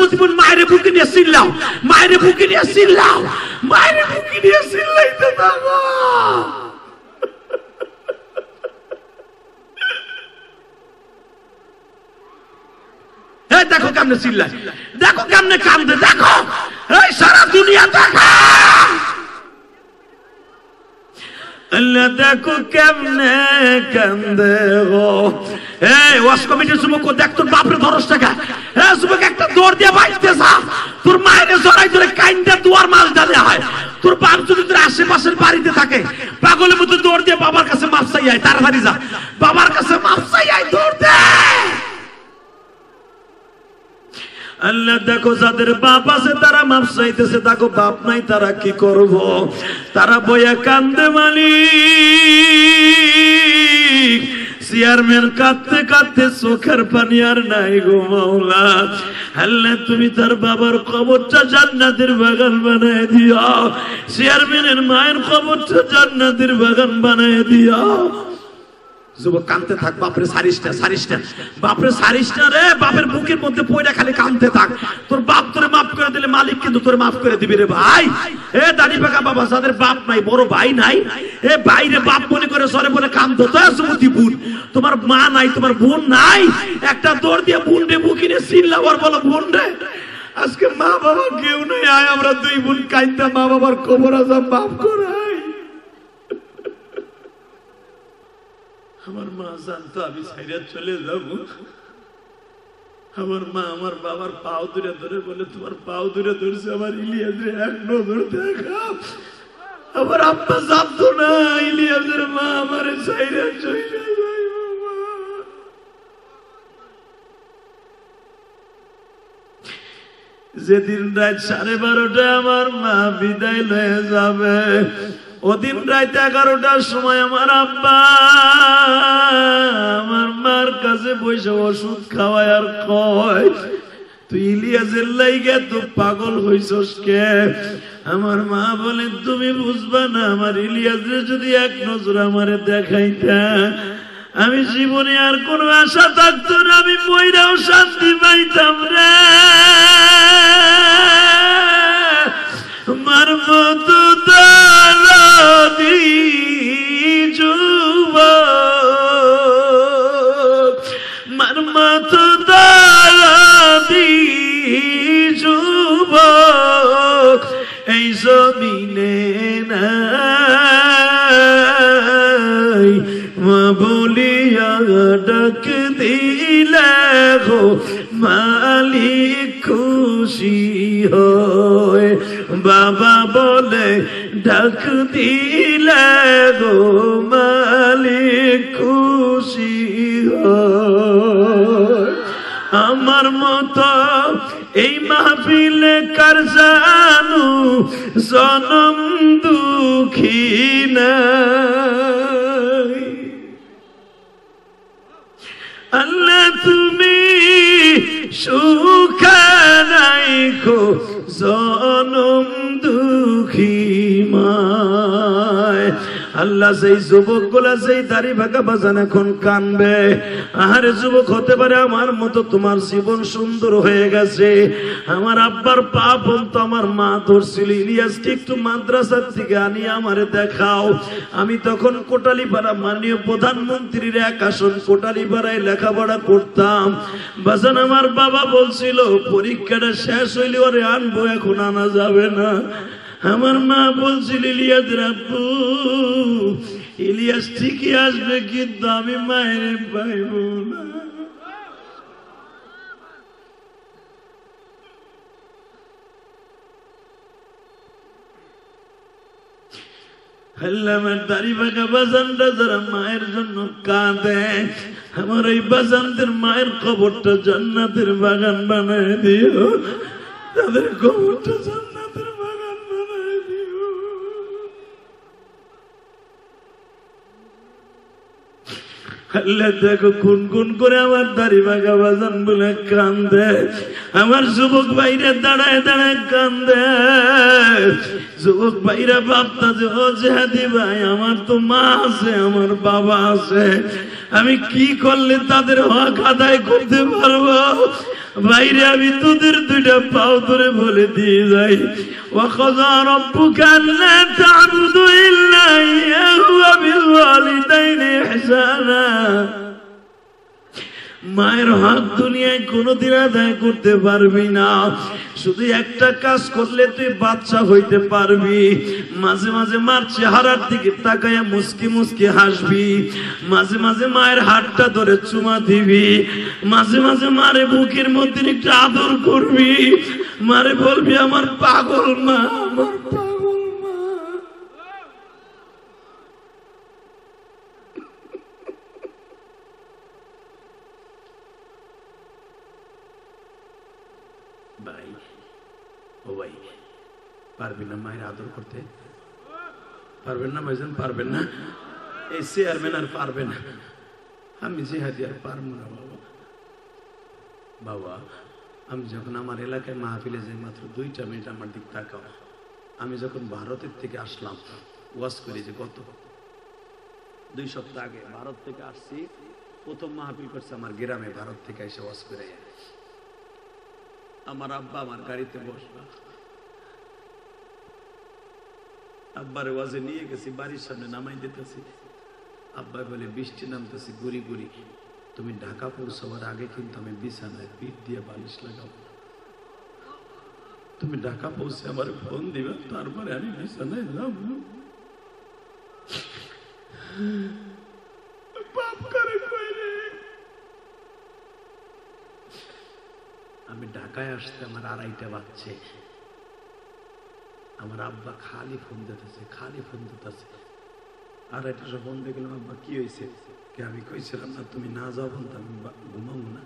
যুবতী মায়ের বুকে নিয়ে চিল্লাও, মায়ের বুকে নিয়ে চিল্লাও, মায়ের বুকে নিয়ে চিল্লাইতে থাকো। দেখো কেমনে চিল্লায়, দেখো কেমনে কান্দে, দেখো এই সারা দুনিয়া দেখো। আল্লাহ দেখো কেমনে কান্দে গো। এই ওয়াজ কমিটির যুবক, দেখ তোর বাপরে ধরস টাকা। হ্যাঁ যুবক, একটা দৌড় দিয়ে বাইতে যা, তোর মায়ের জড়াই ধরে কাইন্দা দুয়ার মাল ডালে হয়। তোর বাপ যদি তোর আশেপাশের বাড়িতে থাকে, পাগলের মতো দৌড় দিয়ে বাবার কাছে মাপ চাই আয়, তাড়াতাড়ি যা, বাবার কাছে মাপ চাই আয়, দৌড় দে। আল্লাহ দেখো যাদের বাপ আছে তারা মাপ চাইতেছে, দেখো বাপ নাই তারা কি করব, তারা বইয়া কান্দে। মালিক চেয়ারম্যান কাঁদতে কাঁদতে চোখের পানি আর নাই গো মাওলা। আল্লাহ তুমি তার বাবার কবরটা জান্নাতের বাগান বানায় দিও, চেয়ারম্যানের মায়ের কবরটা জান্নাতের বাগান বানায় দিও। যুবক কাঁদতে থাক, বাপরে সারিস না, সারিস না, বাপরে সারিস না রে, বাপের বুকের মধ্যে পয়টা খালি কাঁদতে থাক। তোর বাপ তোরে মাফ করে দিলে মালিক কিন্তু তোরে মাফ করে দিবি রে ভাই। এ দাড়ি পাকা বাবা যাদের বাপ নাই, বড় ভাই নাই, এ বাইরে বাপ মনে করে সরে বলে কাঁদতো। তো যুবতী বোন, তোমার মা নাই, তোমার বোন নাই, একটা দৌড় দিয়ে বোন রে বুকিনে চিল্লাবার বলো, বোন রে আজকে মা বাবা কেউ নাই, আয় আমরা দুই বোন কাঁদতা মা বাবার কবর আজাব মাফ করাই। আমার মা জানতো আমি সাইরা চলে যাব, আমার মা আমার বাবার পাও ধরে ধরে বলে, তোমার পাও ধরে ধরছে আমার ইলিয়াসের এক নজর দেখা। আমার আব্বা জানতো না ইলিয়াসের মা আমার সাইরা চলে যাইব। যেদিন রাত 12:30 আমার মা বিদায় লয়ে যাবে, ওদিন রাত 11টার সময় আমার আব্বা আমার মার কাছে বসে ওষুধ খাওয়ায় আর কয়, তুই ইলিয়াসের লাইগা তো পাগল হইছস কে? আমার মা বলে, তুমি বুঝবা না, আমার ইলিয়াসের যদি এক নজর আমারে দেখাইতা আমি জীবনে আর কোনো আশা থাকতো না, আমি মইরাও শান্তি পাইতাম রে। মার মতো দালাদি যুবক, মার মতো দালাদি যুবক এই জমিনে নাই। মা বলিয়া ডাক দিলে গো মালিক খুশি হয়, বাবা বলে ডাক দিলে গো মালিক খুশি হয়। আমার মতো এই মাহফিলে কার জানু জনম দুঃখী নাই। আল্লাহ তুমি সুখে রাখো জনম দুঃখী মায়। আল্লাহ সেই যুবক গুলা সেই দাড়ি ভাগা বাজান এখন কানবে, আহারে যুবক হতে পারে আমার মতো তোমার জীবন সুন্দর হয়ে গেছে। আমার আব্বার পাপ তো আমার মা ধরছিল, ইলিয়াসকে একটু মাদ্রাসার থেকে আনি আমারে দেখাও। আমি তখন কোটালীপাড়া মাননীয় প্রধানমন্ত্রীর এক আসন কোটালীপাড়ায় লেখাপড়া করতাম। বাজান আমার বাবা বলছিল পরীক্ষাটা শেষ হইলে ওরে আনবো, এখন আনা যাবে না। আমার মা বলছিল ইলিয়াস রাব্বু, ইলিয়াস ঠিকই আসবে কিন্তু আমি মায়ের পাইব না। আমার দাড়ি বাঁকা বাজানটা যারা মায়ের জন্য কাঁদে, আমার এই বাজানদের মায়ের কবরটা জান্নাতের বাগান বানায় দিও, তাদের কবরটা জান্নাতের বাগান বানায় দিও। আল্লাহ দেখো কোন কোন করে আমার দাড়ি বাঁকা বাজান বলে কান্দে, আমার যুবক ভাইরা দাঁড়ায় দাঁড়ায় কান্দে। যুবক ভাইরা ভাবতা যে ও জেহাদি ভাই, আমার তো মা আছে, আমার বাবা আছে, আমি কি করলে তাদের হক আদায় করতে পারবো? বাইরে আমি তোদের দুইটা পাও ধরে বলে দিয়ে যাই ওয়াকাযা রাব্বুকা আল্লা তা'বুদু ইল্লা ইয়্যাহু ওয়া বিল ওয়ালিদাইনি ইহসানা। মায়ের হক দুনিয়ায় কোনোদিন আদায় করতে পারবি না, শুধু একটা কাজ করলে তুই বাদশা হইতে পারবি। মাঝে মাঝে মার চেহারার দিকে তাকায়া মুস্কি মুস্কি হাসবি, মাঝে মাঝে মায়ের হাতটা ধরে চুমা দিবি, মাঝে মাঝে মারে বুকের মধ্যে একটু আদর করবি, মারে বলবি আমার পাগল মা, আমার পাগল মা। ভাই ও ভাই, পারবেন না মায়ের আদর করতে? পারবেন না ভাইজান? পারবেন না? এই চেয়ারম্যান আর পারবে না, আমি জিহাদি আর পারবো না। বাবা বাবা, আমি যখন আমার এলাকায় মাহফিলে যাই মাত্র 2টা মিনিট আমার দিক তাকাও। আমি যখন ভারতের থেকে আসলাম ওয়াজ করি, যে গত 2 সপ্তাহ আগে ভারত থেকে আসছি, প্রথম মাহফিল করছে আমার গ্রামে, ভারত থেকে এসে ওয়াজ করে। আমার আব্বা আমার গাড়িতে বসবা, আব্বার ওয়াজে নিয়ে গেছি, বাড়ির সামনে নামাই দিতেছি। আব্বা বলে বৃষ্টি নামতেছি গুড়ি গুড়ি, তুমি ঢাকা পৌঁছাবার আগে কিন্তু আমি বিছানায় পিঠ দিয়ে বালিশ লাগাবো, তুমি ঢাকা পৌঁছে আমার ফোন দিবে, তারপরে আমি বিছানায় যাব। বাপ করে কইরে আমি ঢাকায় আসতে আমার 2:30 বাজছে। আমার আব্বা খালি ফোন দিতেছে, খালি ফোন দিতেছে। 2:30 ফোন দিয়ে গেলাম, আব্বা কি হয়েছে? আমি কইছিলাম না তুমি না যাও, বলতে আমি ঘুমাবো না।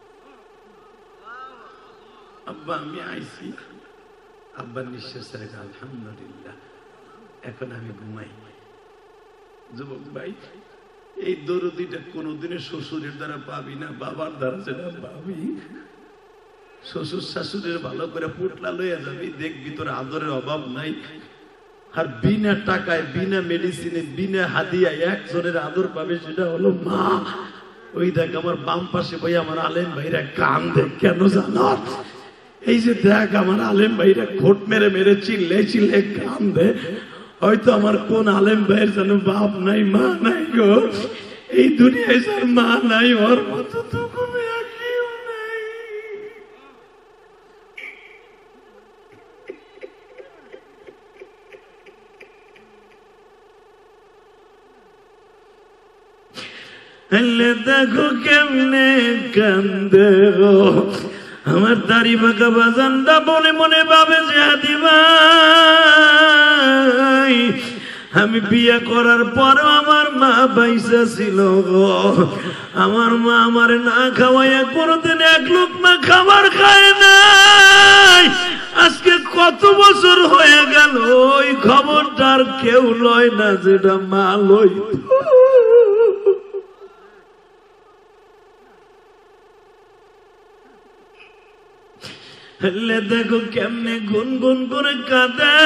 আব্বা আমি আইছি। আব্বার নিঃশ্বাস ছেড়ে আলহামদুলিল্লাহ, এখন আমি ঘুমাই। যুবক ভাই, এই দরদিটা কোনোদিনের শ্বশুরের দ্বারা পাবি না, বাবার দ্বারা যেটা পাবি। শ্বশুর শাশুড়ির ভালো করে পুটলা লইয়া যাবি, দেখবি তোর আদরের অভাব নাই। আর বিনা টাকায়, বিনা মেডিসিনে, বিনা হাদিয়ায় একজনের আদর পাবে, সেটা হলো মা। ওই দেখ আমার বাম পাশে ভাই আমার আলেম ভাইরা কান দেখ, কেন জানো? এই যে দেখ আমার আলেম ভাইরা খোট মেরে মেরে চিল্লে চিল্লে কান দে। হয়তো আমার কোন আলেম ভাইয়ের যেন বাপ নাই, মা নাই গো। এই দুনিয়ায় যার মা নাই, ওর মতো তো কবি কেউ নাই। দেখো কেমনে কান্দে গো আমার দাড়ি বাঁকা বাজানটা, মনে মনে ভাবে যে হাদি ভাই, আমি বিয়ে করার পর আমার মা বাইসা ছিল গো। আমার মা আমার না খাওয়াইয়া কোনদিন 1 লোকমা খাবার খায় নাই। আজকে কত বছর হয়ে গেল, ওই খবরটার কেউ লয় না, যেটা মা লইত। দেখো কেমনে গুনগুন করে কাঁদে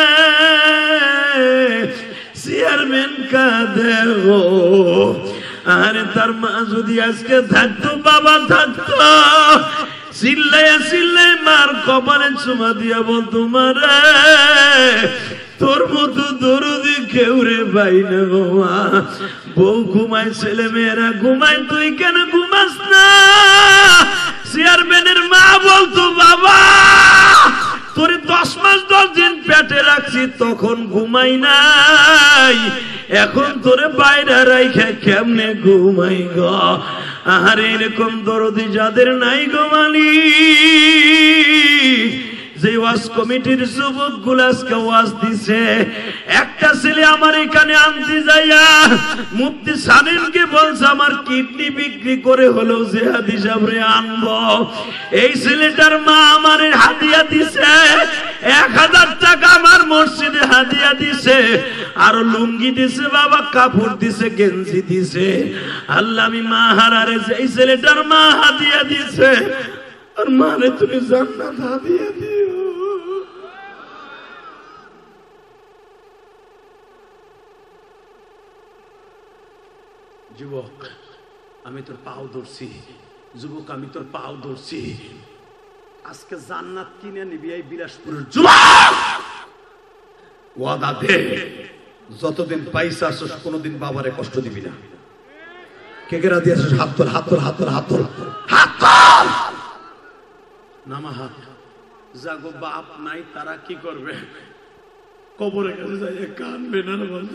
চেয়ারম্যান, কাঁদে গো। আরে তার মা যদি আজকে থাকতো, বাবা থাকতো, চিল্লাইয়া চিল্লাই মার কপালে চুমা দিয়া বলতো, মারে তোর মতো দরদি কেউ রে পাই না গো মা। বউ ঘুমায়, ছেলে মেয়েরা ঘুমায়, তুই কেন ঘুমাস না? চেয়ারম্যানের মা বলতো, বাবা তোরে 10 মাস 10 দিন পেটে রাখছি, তখন ঘুমাই নাই, এখন তোরে বাইরে রাইখা কেমনে ঘুমাই গো। আর এরকম দরদি যাদের নাই গো মালিক, যে ওয়াজ কমিটির যুবক গুলো আজকে ওয়াজ দিছে, একটা ছেলে আমার এখানে আনতে যাইয়া মুফতি সালিমকে বলছে আমার কিডনি বিক্রি করে হলেও জিহাদি সাহেবরে আনবো। এই ছেলেটার মা আমার হাদিয়া দিছে 1000 টাকা, আমার মসজিদে হাদিয়া দিছে, আর লুঙ্গি দিছে, বাবা কাপড় দিছে, গেঞ্জি দিছে। আল্লাহ আমি মা হারারে, এই ছেলেটার মা হাদিয়া দিছে, আর মানে তুমি জান্নাত হাদিয়া দিও। যুবক, আমি তোর পাও ধরছি, যুবক আমি তোর পাও ধরছি, আজকে জান্নাত কিনে নিবি এই বিলাসপুরের যুবক, ওয়াদা দে যতদিন পয়সা আসছ কোনোদিন বাবারে কষ্ট দিবি না। কে কে রাজি আছিস? হাত তোল, হাত তোল, হাত তোল, হাত তোল, হাত তোল, নামা হাত। যাগো বাপ নাই তারা কি করবে? কবরে কাছে যাইয়ে কানবে না বলতে,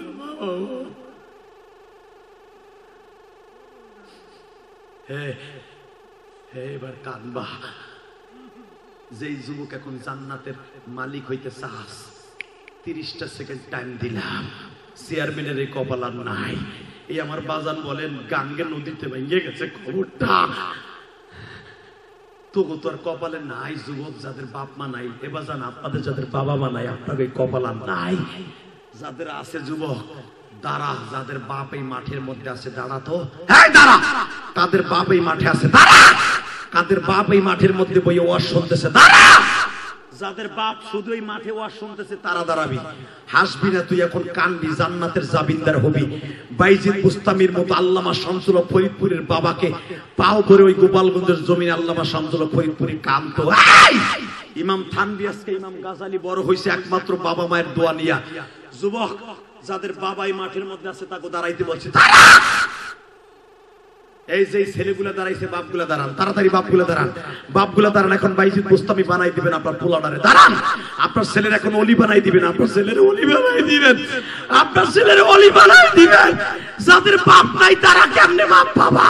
এবার কানবা। যেই যুবক এখন জান্নাতের মালিক হইতে চাস, 30টা সেকেন্ড টাইম দিলাম। চেয়ারম্যানের এই কপাল আর নাই। এই আমার বাজান বলেন গাঙ্গে নদীতে ভেঙে গেছে খবরটা, তবু তোর কপালে নাই। যুবক যাদের বাপ মা নাই, এবার জান আপনাদের যাদের বাবা মা নাই, আপনাদের কপাল আর নাই। যাদের আছে যুবক দাঁড়া, যাদের বাপ এই মাঠের মধ্যে আছে দাঁড়া তো, হ্যাঁ দাঁড়া। কাদের বাপ এই মাঠে আছে দাঁড়া, কাদের বাপ এই মাঠের মধ্যে বই ওয়াজ শুনতেছে দাঁড়া। যাদের বাপ শুধু এই মাঠে ওয়াজ শুনতেছে তারা দাঁড়াবি। হাসবি না তুই, এখন কানবি, জান্নাতের জাবিনদার হবি। বাইজিদ বুস্তামির মতো আল্লামা শামসুল হক ফরিদপুরের বাবাকে পাও ধরে ওই গোপালগঞ্জের জমিনে আল্লামা শামসুল হক ফরিদপুরি কানতো। ইমাম থানভী আজকে ইমাম গাজালি বড় হইছে একমাত্র বাবা মায়ের দোয়া নিয়া। যুবক যাদের বাবা এই মাঠের মধ্যে আছে তাকে দাঁড়াইতে বলছে দাঁড়া। এই যে ছেলেগুলা দাঁড়াইছে, বাপগুলা দাঁড়ান, তাড়াতাড়ি বাপগুলা দাঁড়ান, বাপগুলা দাঁড়ান। এখন বাইজিদ বুস্তামি বানাই দিবেন আপনার পোলাডারে, দাঁড়ান। আপনার ছেলের এখন অলি বানাই দিবেন, আপনার ছেলের অলি বানাই দিবেন, আপনার ছেলের অলি বানাই দিবেন। যাদের বাপ নাই তারা কেমনে বাপ পাবা?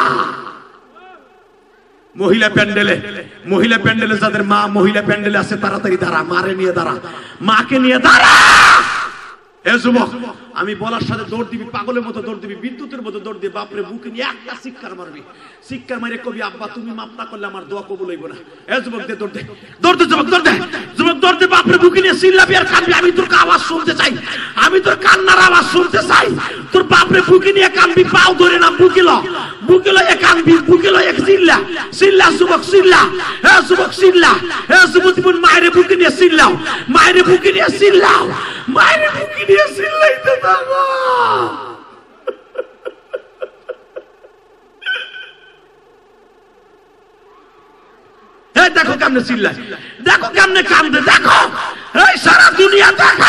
মহিলা প্যান্ডেলে, মহিলা প্যান্ডেলে যাদের মা মহিলা প্যান্ডেলে আছে তাড়াতাড়ি দাঁড়া, মারে নিয়ে দাঁড়া, মাকে নিয়ে দাঁড়া। এ যুবক আমি বলার সাথে দৌড় দিবি, পাগলের মতো দৌড় দিবি, বিদ্যুতের মতো দৌড় দিবি, বাপরে বুকে নিয়ে একটা শিক্ষার মারবি। শিক্ষার মারে কবি আব্বা তুমি মাপ না করলে আমার দোয়া কবুল হইব না। এ যুবক দে দৌড় দে, দৌড় দে যুবক, দৌড় দে যুবক, দৌড় দে। বাপরে বুকে নিয়ে চিল্লাবি আর কাঁদবি। আমি তোর আওয়াজ শুনতে চাই, আমি তোর কান্নার আওয়াজ শুনতে চাই। তোর বাপরে বুকে নিয়ে কাঁদবি, পাও ধরে না বুকে ল, বুকে লয়ে কাঁদবি, বুকে লয়ে চিল্লা, চিল্লা যুবক চিল্লা। হে যুবক চিল্লা, হে যুবতী বোন মায়ের বুকে নিয়ে চিল্লাও, মায়ের বুকে নিয়ে চিল্লাও, মায়ের বুকে নিয়ে চিল্লাইতে থাকো। দেখো কেমনে চিল্লায়, দেখো কেমনে কান্দে, দেখো এই সারা দুনিয়া দেখো,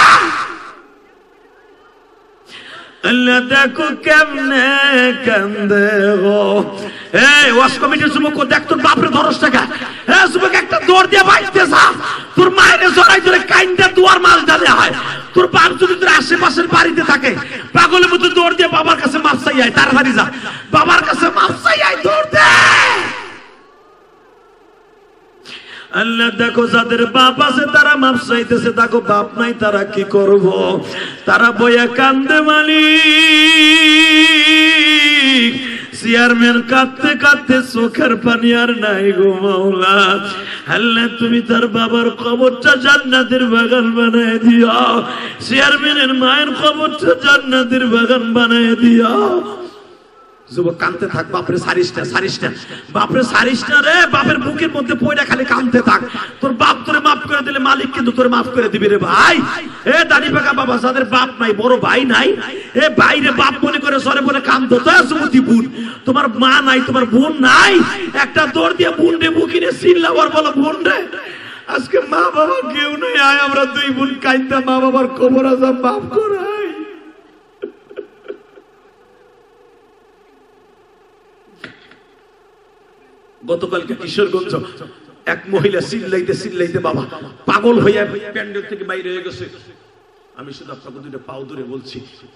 আল্লাহ দেখো কেমনে কান্দে গো। এই ওয়াজ কমিটির যুবক দেখ তোর বাপরে ধরস টাকা। হ্যাঁ যুবক একটা দৌড় দিয়ে বাইতে যা, তোর মায়ের জড়াই ধরে কাইন্দা দুয়ার মাল ডালে হয়। তোর বাপ যদি তোর আশেপাশের বাড়িতে থাকে পাগলের মতো দৌড় দিয়ে বাবার কাছে মাপ চাই আয়, তাড়াতাড়ি যা, বাবার কাছে মাপ চাই আয়, দৌড় দে। আল্লাহ দেখো যাদের বাপ আছে তারা মাপ চাইতেছে, দেখো বাপ নাই তারা কি করব? তারা বইয়া কান্দে মালিক। চেয়ারম্যান কাঁদতে কাঁদতে চোখের পানি আর নাই গো মাওলা। আল্লাহ তুমি তার বাবার কবরটা জান্নাতের বাগান বানায় দিও, চেয়ারম্যানের মায়ের কবরটা জান্নাতের বাগান বানায় দিও। যুবক কাঁদতে থাক, বাপরে সারিস না, সারিস না, বাপরে সারিস না রে। বাপের বুকের মধ্যে পয়টা খালি কাঁদতে থাক। তোর বাপ তোরে মাফ করে দিলে মালিক কিন্তু তোরে মাফ করে দিবি রে ভাই। এ দাড়ি পাকা বাবা যাদের বাপ নাই, বড় ভাই নাই, এ ভাই রে বাপ মনে করে সরে বলে কাঁদতো। তো যুবতী বোন তোমার মা নাই, তোমার বোন নাই, একটা দৌড় দিয়ে বোন রে বুকে নিয়ে চিল্লাবার বলো বোন রে আজকে মা বাবা কেউ নাই, আয় আমরা দুই বোন কাঁদতা মা বাবার কবর আজাব মাফ করাই। গতকালকে কিশোরগঞ্জ এক মহিলা চিল্লাইতে চিল্লাইতে বাবা পাগল হইয়া প্যান্ডেল থেকে বাইরে হয়ে গেছে। আমি শুধু আপনাকে দুইটা পাও ধরে বলছি,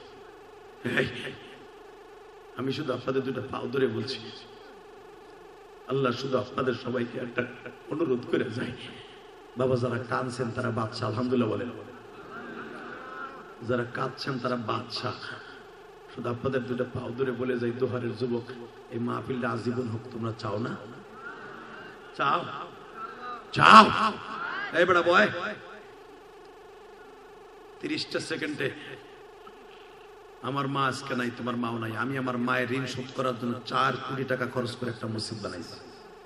আমি শুধু আপনাদের দুইটা পাও ধরে বলছি, আল্লাহ শুধু আপনাদের সবাইকে একটা অনুরোধ করে যায়, বাবা যারা কাঁদছেন তারা বাদশা, আলহামদুলিল্লাহ বলেন, যারা কাঁদছেন তারা বাদশা। শুধু আপনাদের দুইটা পাও ধরে বলে যাই, দোহারের যুবক এই মাহফিলটা আজীবন হোক, তোমরা চাও না? চাও? চাও? এই বেটা বয় 30টা সেকেন্ডে আমার মা আজকে নাই, তোমার মাও নাই, আমি আমার মায়ের ঋণ শোধ করার জন্য 4 কোটি টাকা খরচ করে একটা মসজিদ বানাইছি।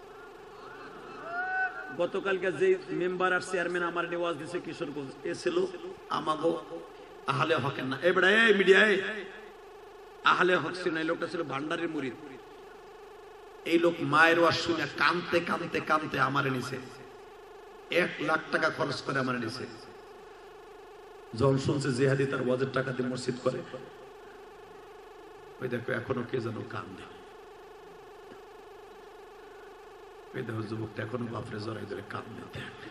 গতকালকে যে মেম্বার আর চেয়ারম্যান আমার নিওয়াজ দিছে কিশোরগঞ্জ, এ ছিল আমাগো আহলে হকের না। এই বেটা এই মিডিয়ায় আহলে হক ছিল না, লোকটা ছিল ভান্ডারের মুরিদ। এই লোক মায়ের ওয়াজ শুনে কানতে কানতে কানতে আমারে নিছে, 1 লাখ টাকা খরচ করে আমারে নিছে। যখন শুনছে জিহাদি তার ওয়াজের টাকা দিয়ে মসজিদ করে, ওই দেখো এখনো কে যেন কান্দে। ওই দেখো যুবকটা এখনো বাপরে জড়াই ধরে কান্দে।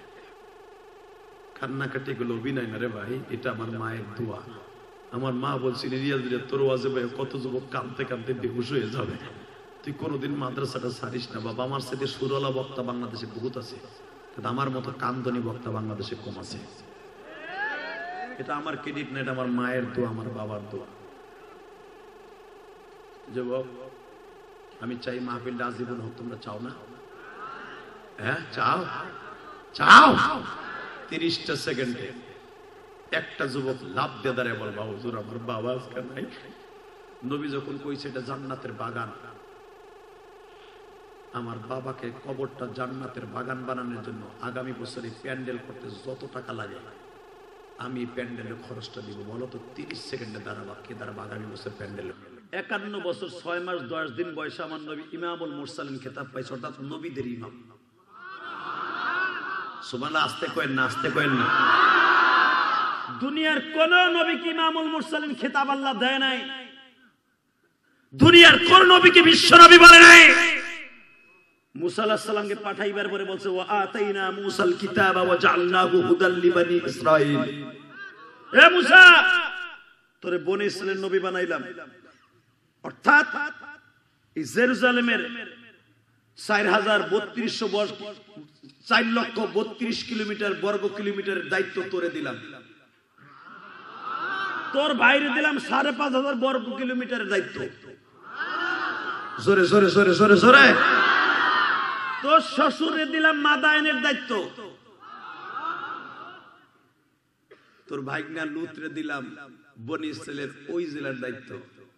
কান্নাকাটি এগুলো অভিনয় না রে ভাই, এটা আমার মায়ের দোয়া। আমার মা বলছিল, রিয়াজ তোর ওয়াজে ভাই কত যুবক কাঁদতে কাঁদতে বেহুশ হয়ে যাবে, তুই কোনোদিন মাদ্রাসাটা ছাড়িস না বাবা। আমার সাথে সুরলা বক্তা বাংলাদেশে বহুত আছে, কিন্তু আমার মতো কান্দনী বক্তা বাংলাদেশে কম আছে। এটা আমার ক্রেডিট না, এটা আমার মায়ের দোয়া, আমার বাবার দোয়া। যুবক, আমি চাই মাহফিলটা আজীবন হোক, তোমরা চাও না? হ্যাঁ চাও? চাও? 30টা সেকেন্ডে একটা যুবক লাভ দিয়ে দাঁড়িয়ে বলবা, হুজুর আমার বাবা আজকে নাই। নবী যখন কইছে এটা জান্নাতের বাগান, আমার বাবাকে কবরটা জান্নাতের বাগান বানানোর জন্য আগামী বছরে প্যান্ডেল করতে যত টাকা লাগে আমি প্যান্ডেলের খরচটা দিব। বলো তো 30 সেকেন্ডে দাঁড়াবা, কে দাঁড়াবা আগামী বছর প্যান্ডেল? 51 বছর 6 মাস 10 দিন বয়সে আমার নবী ইমামুল মুরসালিন খেতাব পাইছে, অর্থাৎ নবীদের ইমাম। সুবহানাল্লাহ। আস্তে কয়েন না, আস্তে কয়েন না। দুনিয়ার কোন নবীকে ইমামুল মুরসালিন খেতাব আল্লাহ দেয় নাই, দুনিয়ার কোন নবীকে বিশ্ব নবী বলে নাই। মুসা আলাইহিস সালামকে পাঠাইবার পরে বলছে, ওয়া আতাইনা মুসাল কিতাবা ওয়া জাআলনাহু হুদাল লিবানি ইসরাঈল। এ মুসা, তোরে বনি ইসরাঈলের নবী বানাইলাম। অর্থাৎ এই জেরুজালেমের 4,32 কিলোমিটার বর্গ কিলোমিটারের দায়িত্ব তোরে দিলাম। তোর বাইরে দিলাম 5,500 বর্গ কিলোমিটারের দায়িত্ব। জোরে জোরে জোরে জোরে জোরে। তোর শ্বশুরে দিলাম মাদায়েনের দায়িত্ব। তোর ভাইগনা লুতরে দিলাম বনি ইসরাইলের ওই জেলার দায়িত্ব।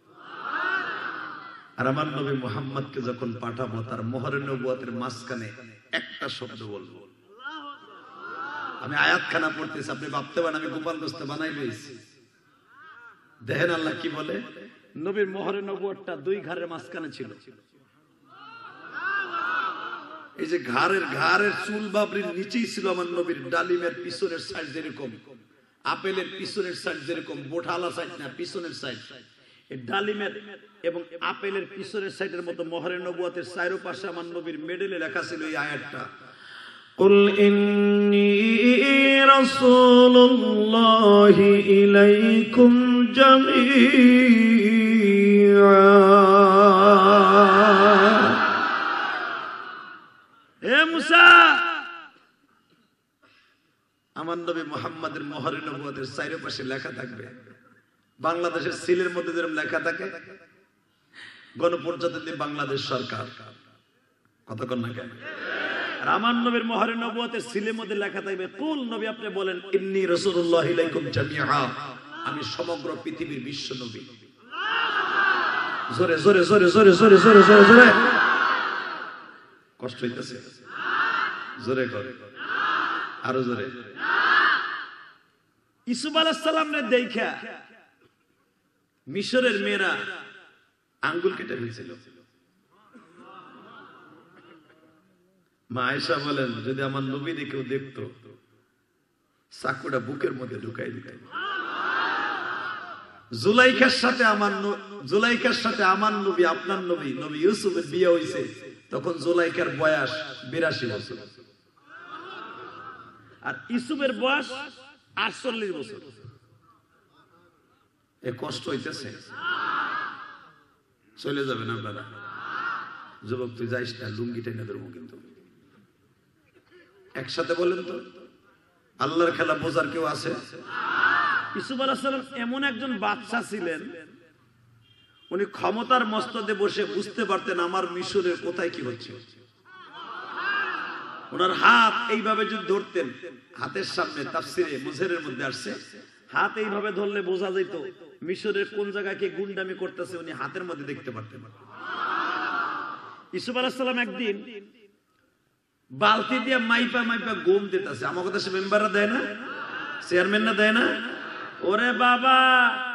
আর আমার নবী মুহাম্মদকে যখন পাঠাবো তার মোহরে নবুয়তের মাঝখানে একটা শব্দ বলবো। আমি আয়াতখানা পড়তেছি, আপনি ভাবতে পারেন আমি গোপালগঞ্জে বানাই লইছি। দেখেন আল্লাহ কি বলে, নবীর মোহরে নবুয়তটা 2 ঘাড়ের মাঝখানে ছিল। এই যে ঘাড়ের চুল বাবরির নিচেই ছিল আমার নবীর ডালিমের পিছনের সাইড যেরকম, আপেলের পিছনের সাইড যেরকম, বোঠালা সাইড না পিছনের সাইড, এই ডালিমের এবং আপেলের পিছনের সাইডের মতো মোহরে নবুয়তের চারপাশে আমার নবীর মেডেলে লেখা ছিল এই আয়াতটা, কুল ইন্নী রাসূলুল্লাহি ইলাইকুম জামিআ। হে মুসা, আমার নবী মুহাম্মদের মোহরে নবুয়তের চারপাশে লেখা থাকবে। বাংলাদেশের সিলের মধ্যে যেরকম লেখা থাকে গণপ্রজাতন্ত্রী বাংলাদেশ সরকার, কতক্ষণ না কেন? আর আমার নবীর মোহরে নবুয়তের সিলের মধ্যে লেখা থাকবে, কুল নবী আপনি বলেন, ইন্নী রাসূলুল্লাহি ইলাইকুম জামিআ, আমি সমগ্র পৃথিবীর বিশ্ব নবী। জোরে জোরে জোরে জোরে জোরে জোরে জোরে জোরে। কষ্ট হইতেছে? জোরে করে, আরো জোরে। ইউসুফ আলাইহিস সালামরে দেখা মিশরের মেয়েরা আঙ্গুল কেটে ফেলছিল। মা আয়েশা বলেন, যদি আমার নবীকে কেউ দেখতো চাকুটা বুকের মধ্যে ঢুকাই দিত। জুলাইখার সাথে আমার নবী, আপনার নবী নবী ইউসুফের বিয়ে হয়েছে, তখন জুলাইখার বয়স 82 বছর আর ইউসুফের বয়স 48 বছর। এ কষ্ট হইতেছে? চলে যাবেন আপনারা। যুবক তুই যাইস না, লুঙ্গি টেনে ধরবো কিন্তু। একসাথে বলেন তো, আল্লাহর খেলা বোঝার কেউ আছে? ইউসুফ আলাইহিস সালাম এমন একজন বাদশা ছিলেন, উনি ক্ষমতার মস্তদে বসে বুঝতে পারতেন আমার মিশরের কোথায় কি হচ্ছে। ওনার হাত এইভাবে যদি ধরতেন, হাতের সামনে তাফসিরে মুজহিরের মধ্যে আসছে, হাত এইভাবে ধরলে বোঝা যেত মিশরের কোন জায়গায় কে গুন্ডামি করতেছে, উনি হাতের মধ্যে দেখতে পারতেন। ইউসুফ আলাইহিস সালাম একদিন বালতি দিয়ে মাইপা মাইপা গম দিতেছে। আমার কথা সে মেম্বাররা দেয় না, চেয়ারম্যানরা দেয় না? ওরে বাবা,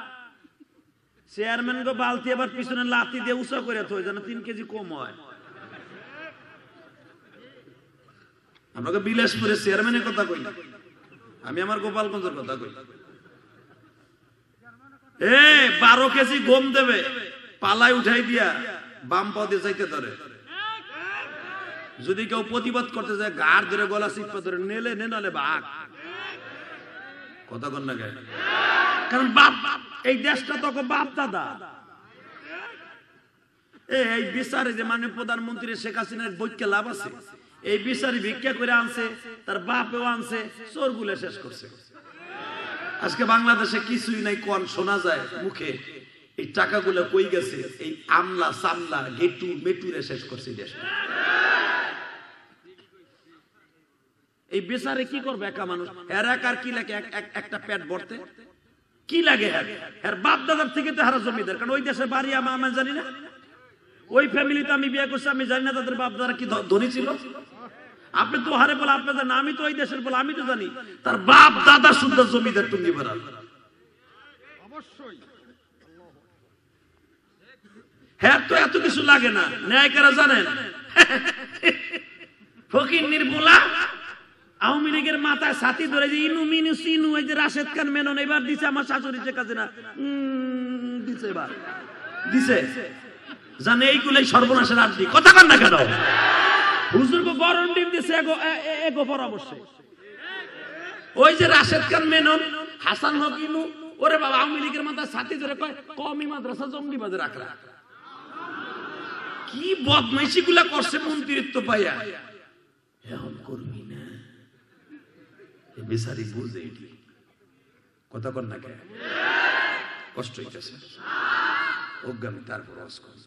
চেয়ারম্যান গো বালতি আবার পিছনে লাথি দিয়ে উঁচা করে থই যেন 3 কেজি কম হয়। আপনাকে বিলাসপুরের চেয়ারম্যানের কথা কই না, আমি আমার গোপালগঞ্জের কথা কই। 12 কেজি গম দেবে, পালায় উঠাই দিয়া বাম পদে যাইতে ধরে। যদি কেউ প্রতিবাদ করতে যায় গাড় ধরে গলা চিপা ধরে নেলে নেলে বাঘ। কথা কন না গায়ে, কারণ বাপ এই দেশটা তো বাপ দাদা। এই বিচারে যে মানে প্রধানমন্ত্রী শেখ হাসিনার বৈক্যে লাভ আছে, এই বিচারি ভিক্ষা করে আনছে, তার বাপেও আনছে, চোর গুলে শেষ করছে। আজকে বাংলাদেশে কিছুই নাই, কোন শোনা যায় মুখে এই টাকাগুলো কই গেছে, এই আমলা সামলা গেটু মেটুরে শেষ করছে দেশ। এই বেচারে কি করবে একা মানুষ, এর একার কি লাগে একটা পেট ভরতে কি লাগে? এর বাপ দাদার থেকে তো হারা জমিদার, কারণ ওই দেশে বাড়ি আমি জানি না, ওই ফ্যামিলিতে আমি বিয়ে করছি, আমি জানি না তাদের বাপ দাদা কি ধনী ছিল। আপনি তো হারে বলে আপনাদের না, আমি তো ওই দেশের বলে আমি তো জানি তার বাপ দাদা শুদ্ধ জমিদার টুঙ্গি ভরা। অবশ্যই হ্যাঁ, তো এত কিছু লাগে না। ন্যায় কারা জানেন? ফকির নির্মলা আওয়ামী লীগের মাথায় ছাতি ধরে যে ইনু মিনু সিনু, এই যে রাশেদ খান মেনন এবার দিছে আমার শাশুড়ি শেখ হাসিনা দিছে, এবার দিছে, জানে এইগুলোই সর্বনাশের আড্ডি। কথা কন না কেন? হুজুরকে গরম ডিম দিছে এগো পরামর্শ। ওই যে রাশেদ খান মেনন, হাসান হক ইনু, ওরে বাবা আওয়ামী লীগের মাথায় ছাতি ধরে কয় কওমি মাদ্রাসা জঙ্গিবাদে রাখরা। কি বদমাইশি গুলা করছে মন্ত্রিত্ব পাইয়া, এখন করবি না বেচারি বুঝে। কথা কন না কেন? কষ্ট হইতেছে, অজ্ঞানী তারপর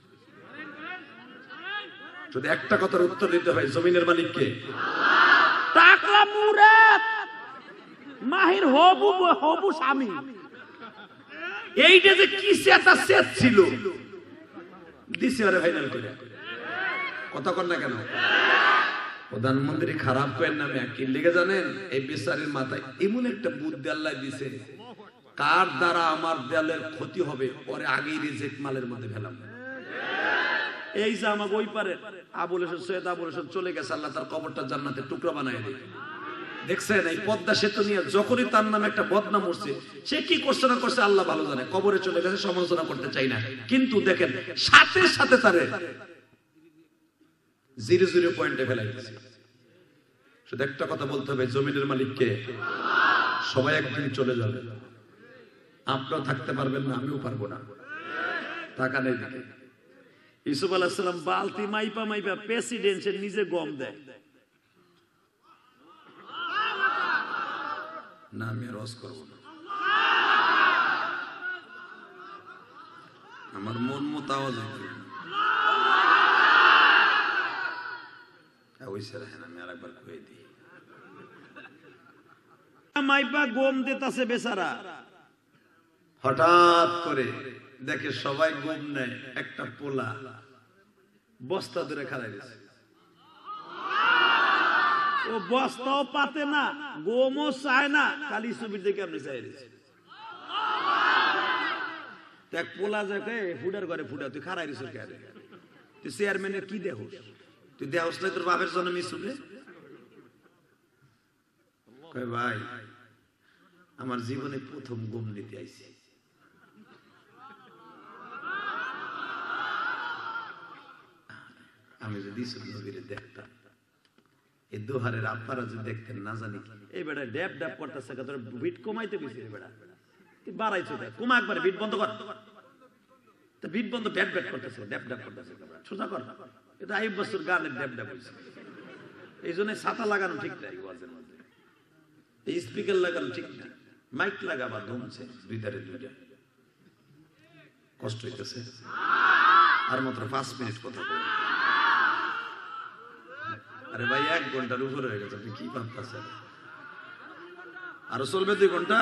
শুধু একটা কথার উত্তর দিতে হয়, জমিনের মালিক কে? টাকলা মুরাদ মাহির হবু হবু স্বামী। এইটা যে কি সেটা সেট ছিল দিছে আরে ফাইনাল করে। কথা কন না কেন? প্রধানমন্ত্রী খারাপ করেন নামে কি লেগে জানেন? এই বেচারির মাথায় এমন একটা বুদ্ধি আল্লাহ দিছে, কার দ্বারা আমার দেয়ালের ক্ষতি হবে পরে আগেই রিজেক্ট মালের মধ্যে ফেলাম। এই যে আমাকে ওই পারে আবুল হোসেন সৈয়দ আবুল হোসেন চলে গেছে, আল্লাহ তার কবরটা জান্নাতের টুকরা বানায় দিল। দেখছেন এই পদ্মা সেতু নিয়ে যখনই তার নামে একটা বদনাম উঠছে, সে কি করছে না করছে আল্লাহ ভালো জানে। কবরে চলে গেছে, সমালোচনা করতে চাই না, কিন্তু দেখেন সাথে সাথে তারে 0 পয়েন্টে ফেলাই দিয়েছে। শুধু একটা কথা বলতে হবে, জমিনের মালিক কে? সবাই একদিন চলে যাবে, আপনারা থাকতে পারবেন না, আমিও পারবো না। টাকা নেই দিকে ইউসুফ আলাইহিস সালাম বালতি মাইপা মাইপা প্রেসিডেন্টের নিজে গম দেয় না, আমি রস করবো না, আমার মন মতো আওয়াজ হইতে আমি আরেকবার কয়ে দিই। মাইপা গম দিতেছে বেচারা, হঠাৎ করে দেখে সবাই গম নেয়, একটা পোলা বস্তা ধরে খাড়াই দিয়েছে। ও বস্তাও পাতে না, গমও চায় না, খালি ছবির দিকে আপনি চাই দিয়েছে। দেখ পোলা যাকে ফুডার ঘরে ফুডা, তুই খাড়াই দিস কেন? তুই চেয়ারম্যানের কি দেহ? তুই দেহস নাই তোর বাপের জন্য মিশুকে? ভাই আমার জীবনে প্রথম গম নিতে আইছি, আমি যদি নবীরে দেখতাম, এই দোহারের আপনারা যদি দেখতেন না জানি এই বেটা ড্যাপ ড্যাপ করতেছে, বিট কমাইতে গেছি বেটা, তুই বাড়াইছো কমা একবারে, বিট বন্ধ কর। বিট বন্ধ, ড্যাপ ড্যাপ করতেছে, ড্যাপ ড্যাপ করতেছে, সোজা কর। এটা আইব বছর গানের ড্যাপ ড্যাপ হয়েছে, এই জন্য ছাতা লাগানো ঠিক নাই, ওয়াজের মধ্যে এই স্পিকার লাগানো ঠিক নাই, মাইক লাগাবা ধুমছে দুইটারে দুইটা, কষ্ট হইতেছে। আর মাত্র 5 মিনিট কথা বল। আরে ভাই 1 ঘন্টার উপরে হয়ে গেছে, আপনি কি ভাবতেছেন? আরো চলবে 2 ঘন্টা?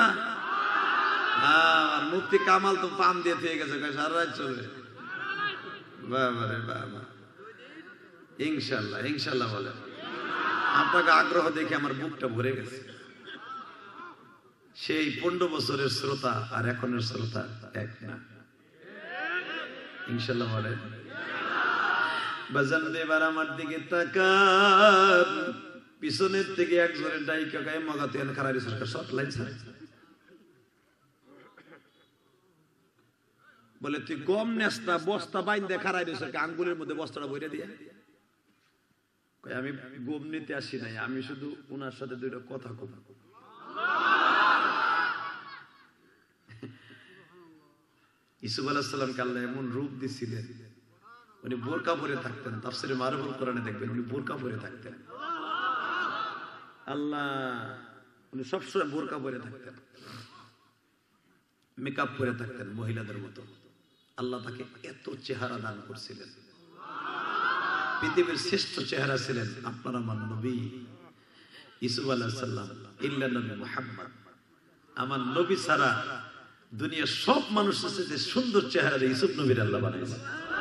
আর মুফতি কামাল তো পান দিয়ে থেকে গেছে, সারা রাত চলবে। বাবা রে বাবা, ইনশাল্লাহ ইনশাল্লাহ বলে। আপনাকে আগ্রহ দেখে আমার বুকটা ভরে গেছে। সেই 15 বছরের শ্রোতা আর এখনের শ্রোতা এক না, ইনশাল্লাহ বলে। বাজান এবার আমার দিকে তাকান, পিছনের থেকে একজনের ডাইকা গায়ে মগাতে এনে খারাপ সরকার শর্ট লাইন ছাড়ে বলে তুই গম নেস্তা বস্তা বাইন্দে খারাই দিয়েছ আঙ্গুলের মধ্যে বস্তাটা বইরে দিয়ে আমি গম নিতে আসি নাই আমি শুধু ওনার সাথে দুইটা কথা কথা ইসুফ আলাইহিস সালামকে আল্লাহ এমন রূপ দিছিলেন উনি বোরকা পরে থাকতেন তাফসীরে মারুফুল কোরআনে দেখবেন উনি বোরকা পরে থাকতেন আল্লাহ উনি সবসময় বোরকা পরে থাকতেন মেকআপ পরে থাকতেন মহিলাদের মতো আল্লাহ তাকে এত চেহারা দান করছিলেন পৃথিবীর শ্রেষ্ঠ চেহারা ছিলেন আপনার আমার নবী ইসুফ আলাইহিস সালাম ইল্লা নবী মুহাম্মদ আমার নবী ছাড়া দুনিয়ার সব মানুষের চেয়ে সুন্দর চেহারা ইসুফ নবীর আল্লাহ বানাইছেন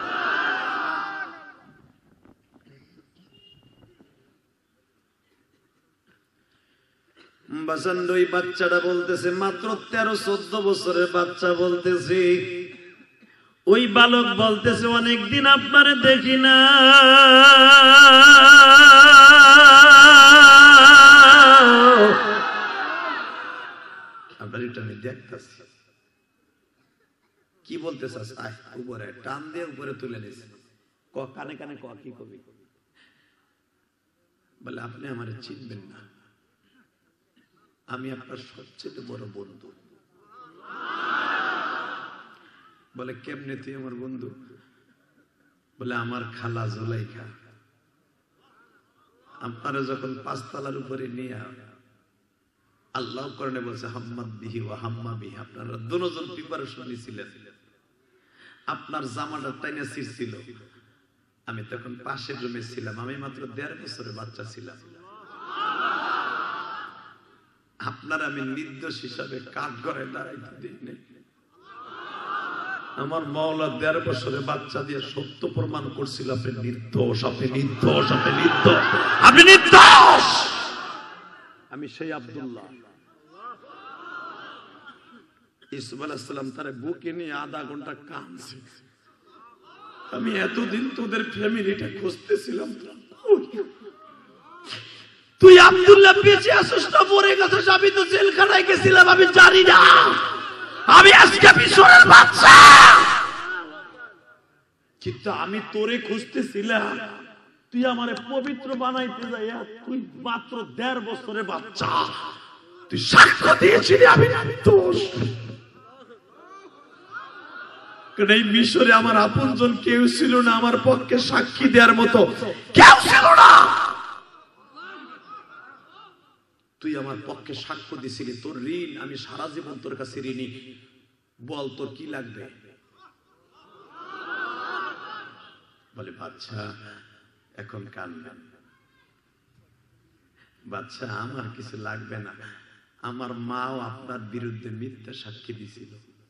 বাসান্ড ওই বাচ্চাটা বলতেছে মাত্র 13-14 বছরের বাচ্চা বলতেছে ওই বালক বলতেছে অনেকদিন আপনারে দেখি না আপনার এটা আমি দেখতেছি কি বলতেছে উপরে টান দিয়ে উপরে তুলে নিয়েছে কানে কানে কি কবি বলে আপনি আমার চিনবেন না আমি আপনার সবচেয়ে বড় বন্ধু বলে কেমনে তুই আমার বন্ধু বলে আমার খালা জুলাইখা আপনারা যখন 5 তলার উপরে নিয়ে আল্লাহ কোরআনে বলছে হাম্মাদ বিহি ওয়া হাম্মা বিহি আপনারা দুজন প্রিপারেশন নিছিলেন আপনার জামাটা টাইনা ছিঁড়ছিল আমি তখন পাশের রুমে ছিলাম আমি মাত্র 1.5 বছরের বাচ্চা ছিলাম আপনার আমি নির্দোষ হিসাবে কাঠ করে দাঁড়াইতে দিই নাই আমার মাওলা 1.5 বছরের বাচ্চা দিয়ে সত্য প্রমাণ করছিল আপনি নির্দোষ আপনি নির্দোষ আপনি নির্দোষ আপনি নির্দোষ আমি সেই আব্দুল্লাহ ইসুফ আলাইহিস সালাম তার বুকে নিয়ে আধা ঘন্টা কাঁদছে আমি এতদিন তোদের ফ্যামিলিটা খুঁজতেছিলাম তুই আব্দুল্লাহ বেঁচে আসিস না মরে গেছিস আমি তো জেলখানায় গেছিলাম আমি জানি না আমি আজকে মিশরের বাচ্চা কিন্তু আমি তোরে খুঁজতেছিলাম তুই আমারে পবিত্র বানাইতে যাইয়া তুই মাত্র 1.5 বছরের বাচ্চা তুই সাক্ষ্য দিয়েছিলি আমি দোষ কারণ এই মিশরে আমার আপনজন কেউ ছিল না আমার পক্ষে সাক্ষী দেওয়ার মতো কেউ ছিল না তুই আমার পক্ষে সাক্ষ্য দিছিলি তোর ঋণ আমি সারা জীবন তোর কাছে ঋণী বল তোর কি লাগবে বলে বাচ্চা এখন কাঁদবেন বাচ্চা আমার কিছু লাগবে না আমার মাও আপনার বিরুদ্ধে মিথ্যা সাক্ষী দিছিল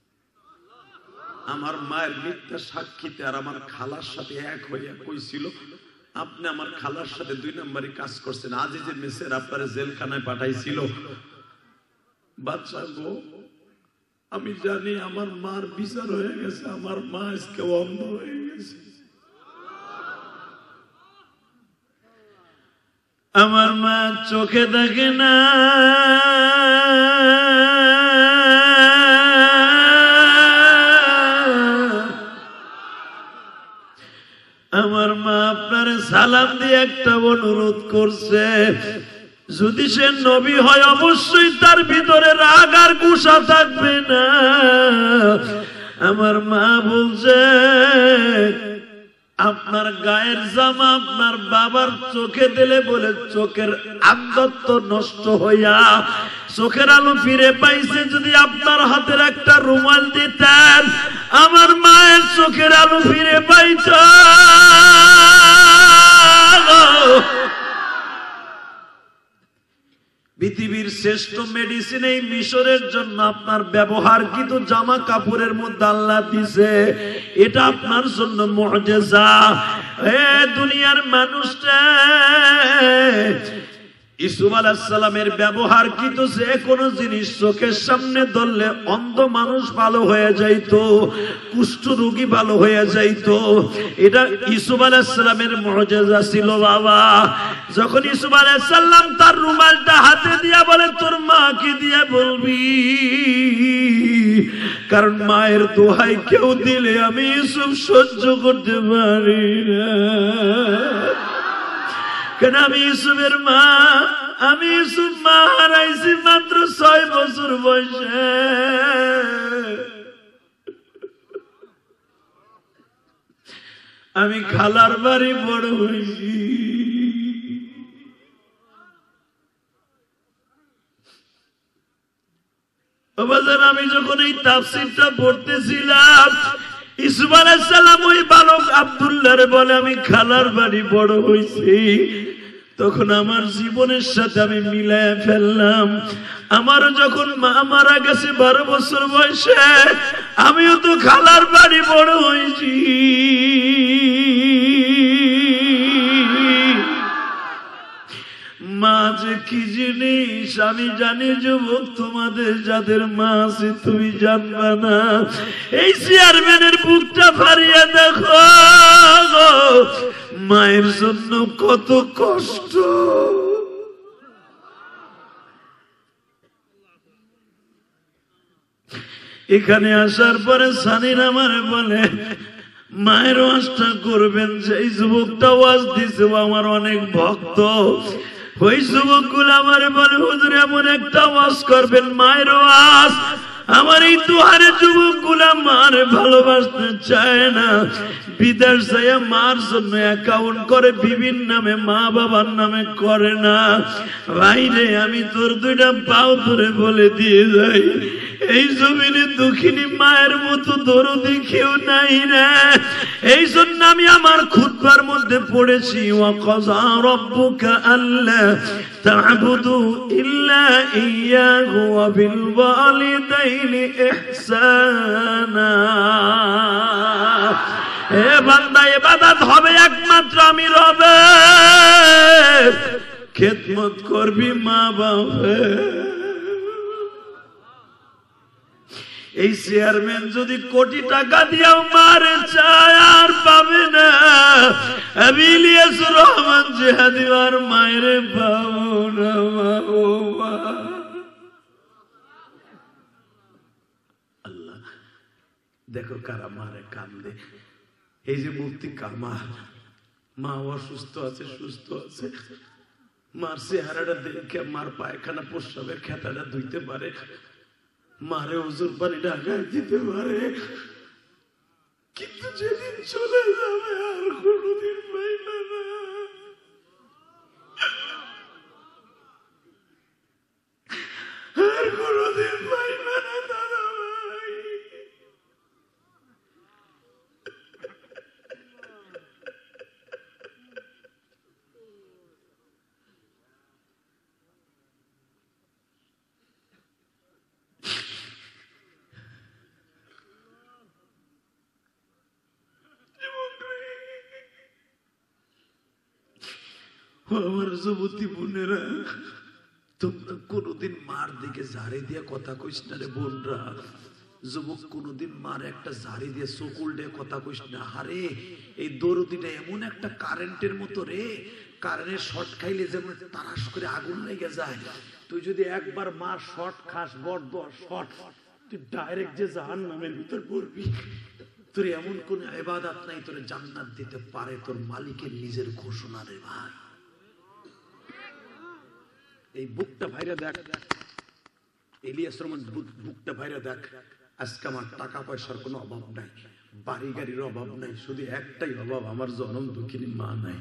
আমার মায়ের মিথ্যা সাক্ষীতে আর আমার খালার সাথে এক হইয়া কইছিল আপনি আমার খালার সাথে 2 নম্বরই কাজ করছেন আজিজের মেসের আপনারা জেলখানায় পাঠাইছিল বাচ্চা গো আমি জানি আমার মার বিচার হয়ে গেছে আমার মা আজকে অন্ধ হয়ে গেছে আমার মা চোখে দেখে না আমার মা আপনার সালাম দিয়ে একটা অনুরোধ করছে যদি সে নবী হয় অবশ্যই তার ভিতরে রাগ আর গুসা থাকবে না আমার মা বলছে আপনার গায়ের জামা আপনার বাবার চোখে দিলে বলে চোখের আন্দত্ব নষ্ট হইয়া চোখের আলো ফিরে পাইছে যদি আপনার হাতের একটা রুমাল দিতেন আমার মায়ের চোখের আলো ফিরে পাইত পৃথিবীর শ্রেষ্ঠ মেডিসিন এই মিশরের জন্য আপনার ব্যবহার কিন্তু জামা কাপড়ের মধ্যে আল্লাহ দিছে এটা আপনার জন্য মুআজিজা এ দুনিয়ার মানুষটা ইউসুফ আলাইহিস সালামের ব্যবহার কিন্তু যে কোনো জিনিস চোখের সামনে ধরলে অন্ধ মানুষ ভালো হয়ে যাইতো, কুষ্ঠ রোগী ভালো হয়ে যাইতো। এটা ইউসুফ আলাইহিস সালামের মুজিজা ছিল বাবা। যখন ইউসুফ আলাইহিস সালাম তার রুমালটা হাতে দিয়া বলে তোর মাকে দিয়ে বলবি, কারণ মায়ের দোহাই কেউ দিলে আমি ইউসুফ সহ্য করতে পারি না। কেন আমি ইউসুফের মা, আমি ইউসুফ মা হারাইছি মাত্র 6 বছর বয়সে। আমি খালার বাড়ি বড় হয়েছি। আমি যখন এই তাফসীরটা পড়তেছিলাম, ইউসুফ আলাইহিস সালাম ওই বালক আব্দুল্লাহরে বলে আমি খালার বাড়ি বড় হইছি। তখন আমার জীবনের সাথে আমি মিলায় ফেললাম। আমার যখন মা মারা গেছে 12 বছর বয়সে, আমিও তো খালার বাড়ি বড় হয়েছি। মা যে কি জিনিস আমি জানি যুবক, তোমাদের যাদের মা আছে তুমি জানবা না। এই চেয়ারম্যানের বুকটা ফাড়িয়ে দেখো, মায়ের জন্য কত কষ্ট। এখানে আসার পরে সানির আমার বলে মায়ের ওয়াজটা করবেন। সেই যুবকটা ওয়াজ দিছে আমার অনেক ভক্ত। ওই যুবকগুলো আমার বলে হুজুর এমন একটা ওয়াজ করবেন মায়ের ওয়াজ। আমার এই দুহারে যুবকগুলা মার ভালোবাসতে চায় না, বিদেশ যায় মার জন্য অ্যাকাউন্ট করে বিভিন্ন নামে, মা বাবার নামে করে না। ভাইরে আমি তোর 2টা পাও ধরে বলে দিয়ে যাই, এই জমিনে দুঃখিনী মায়ের মতো দরদি কেউ নাই রে। এই জন্য আমি আমার খুতবার মধ্যে পড়েছি ওয়াকাযা রাব্বুকা আল্লা তা'বুদু ইল্লা ইয়্যাহু ওয়া বিল ওয়ালিদাইনি ইহসানা। হে বান্দা, ইবাদত হবে একমাত্র আমি রবের, খেদমত করবি মা বাবার। এই চেয়ারম্যান যদি কোটি টাকা দিয়েও মারে চায় আর পাবে না। আমি ইলিয়াস রহমান জিহাদি আর মায়ের পাবো না। আল্লাহ দেখো কারা মারে কান্দে। এই যে মুফতি কামাল, মা অসুস্থ আছে, সুস্থ আছে, মার চেহারাটা দেখে মার পায়খানা প্রস্রাবের খেতাটা ধুইতে পারে, মারে ওজুর পানি ঢাকায় দিতে পারে, কিন্তু যেদিন চলে যাবে আর কোনদিন পাইবে না। আর কোনদিন পাইবে না দাদা ভাই। আমার যুবতী বোনেরা, তোমরা কোনদিন মার দিকে ঝাড়ি দিয়ে কথা কইস না রে বোনরা। যুবক কোনদিন মার একটা ঝাড়ি দিয়ে চকুল দিয়ে কথা কইস না। আরে এই দরদিটা এমন একটা কারেন্টের মতো রে, কারেন্টের শর্ট খাইলে যেমন তারাস করে আগুন লেগে যায়, তুই যদি একবার মার শর্ট খাস, বড় শর্ট, তুই ডাইরেক্ট যে জাহান্নামের ভিতর পড়বি। তোর এমন কোন ইবাদত নাই তোরে জান্নাত দিতে পারে, তোর মালিকের নিজের ঘোষণা রে ভাই। এই বুকটা ভাইরা দেখ, ইলিয়াস রহমান বুকটা ভাইরা দেখ। আজকে আমার টাকা পয়সার কোনো অভাব নাই, বাড়ি গাড়ির অভাব নাই, শুধু একটাই অভাব, আমার জনম দুঃখিনী মা নাই।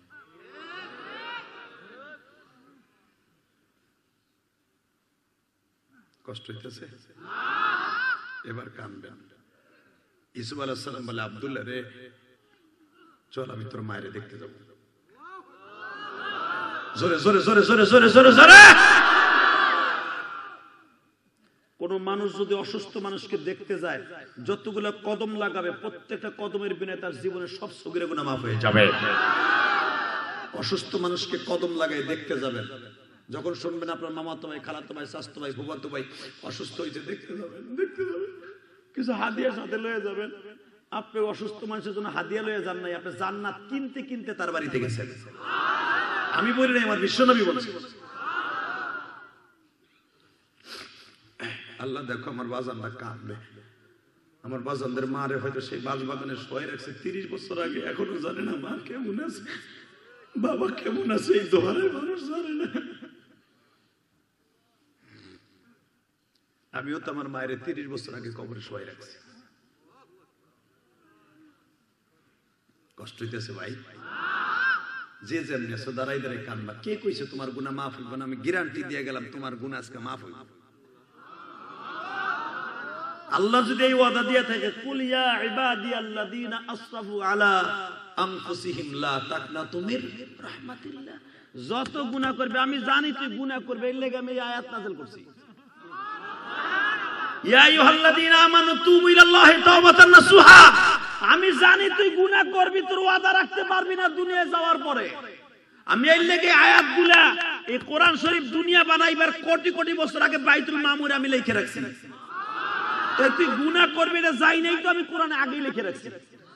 কষ্ট হইতেছে, এবার কানবেন। ইউসুফ আলাইহিস সালাম বলে আব্দুল্লাহ রে চল আমি তোর মায়ের দেখতে যাবো। জোরে জোরে জোরে জোরে জোরে জোরে জোরে। কোন মানুষ যদি অসুস্থ মানুষকে দেখতে যায়, যতগুলো কদম লাগাবে প্রত্যেকটা কদমের বিনা তার জীবনের সব সগীরা গুনাহ মাফ হয়ে যাবে। অসুস্থ মানুষকে কদম লাগাই দেখতে যাবেন, যখন শুনবেন আপনার মামাতো ভাই, খালাতো ভাই, চাচাতো ভাই, ফুফাতো ভাই অসুস্থ হয়েছে, দেখতে যাবেন, কিছু হাদিয়া সাথে লয়ে যাবেন। আপনি অসুস্থ মানুষের জন্য হাদিয়া লয়ে যান নাই, আপনি জান্নাত কিনতে কিনতে তার বাড়িতে গেছেন। আমি বলি নাই, আমার বিশ্বনবী বলছে। আল্লাহ দেখো আমার বাজানরা কাঁদবে, আমার বাজানদের মারে হয়তো সেই বাঁশবাগানে শোয় রাখছে 30 বছর আগে, এখনো জানে না মা কেমন আছে, বাবা কেমন আছে, এই দোহারের মানুষ জানে না। আমিও তো আমার মায়ের 30 বছর আগে কবরে শোয় রাখছি। কষ্ট হইতেছে ভাই, যে যেমনি আছো দাঁড়াই দাঁড়াই কানবা। কে কইছে তোমার গুনাহ মাফ হইবে না? আমি গ্যারান্টি দিয়ে গেলাম তোমার গুনাহ আজকে মাফ হইবে। আল্লাহ যদি এই ওয়াদা দিয়ে থাকে, কুল ইয়া ইবাদিয়াল্লাযীনা আসরাফু আলা আনফুসিহিম লা তাকনাতু মির রাহমাতিল্লাহ। যত গুনাহ করবে, আমি জানি তুই গুনাহ করবে, এর লাগি আমি এই আয়াত নাযিল করছি। ইয়া আইয়ুহাল্লাযীনা আমানু তুবু ইলাল্লাহি তাওবাতান নাসুহা। আমি জানি তুই গুনাহ করবি, তোর ওয়াদা রাখতে পারবি না দুনিয়ায় যাওয়ার পরে। আমি এর লাগি আয়াতগুলা, এই কোরআন শরীফ দুনিয়া বানাইবার কোটি কোটি বছর আগে বাইতুল মামুরে আমি লিখে রাখছি। তুই গুনাহ করবি না যাই নাই তো আমি কোরআনে আগেই লিখে রাখছি।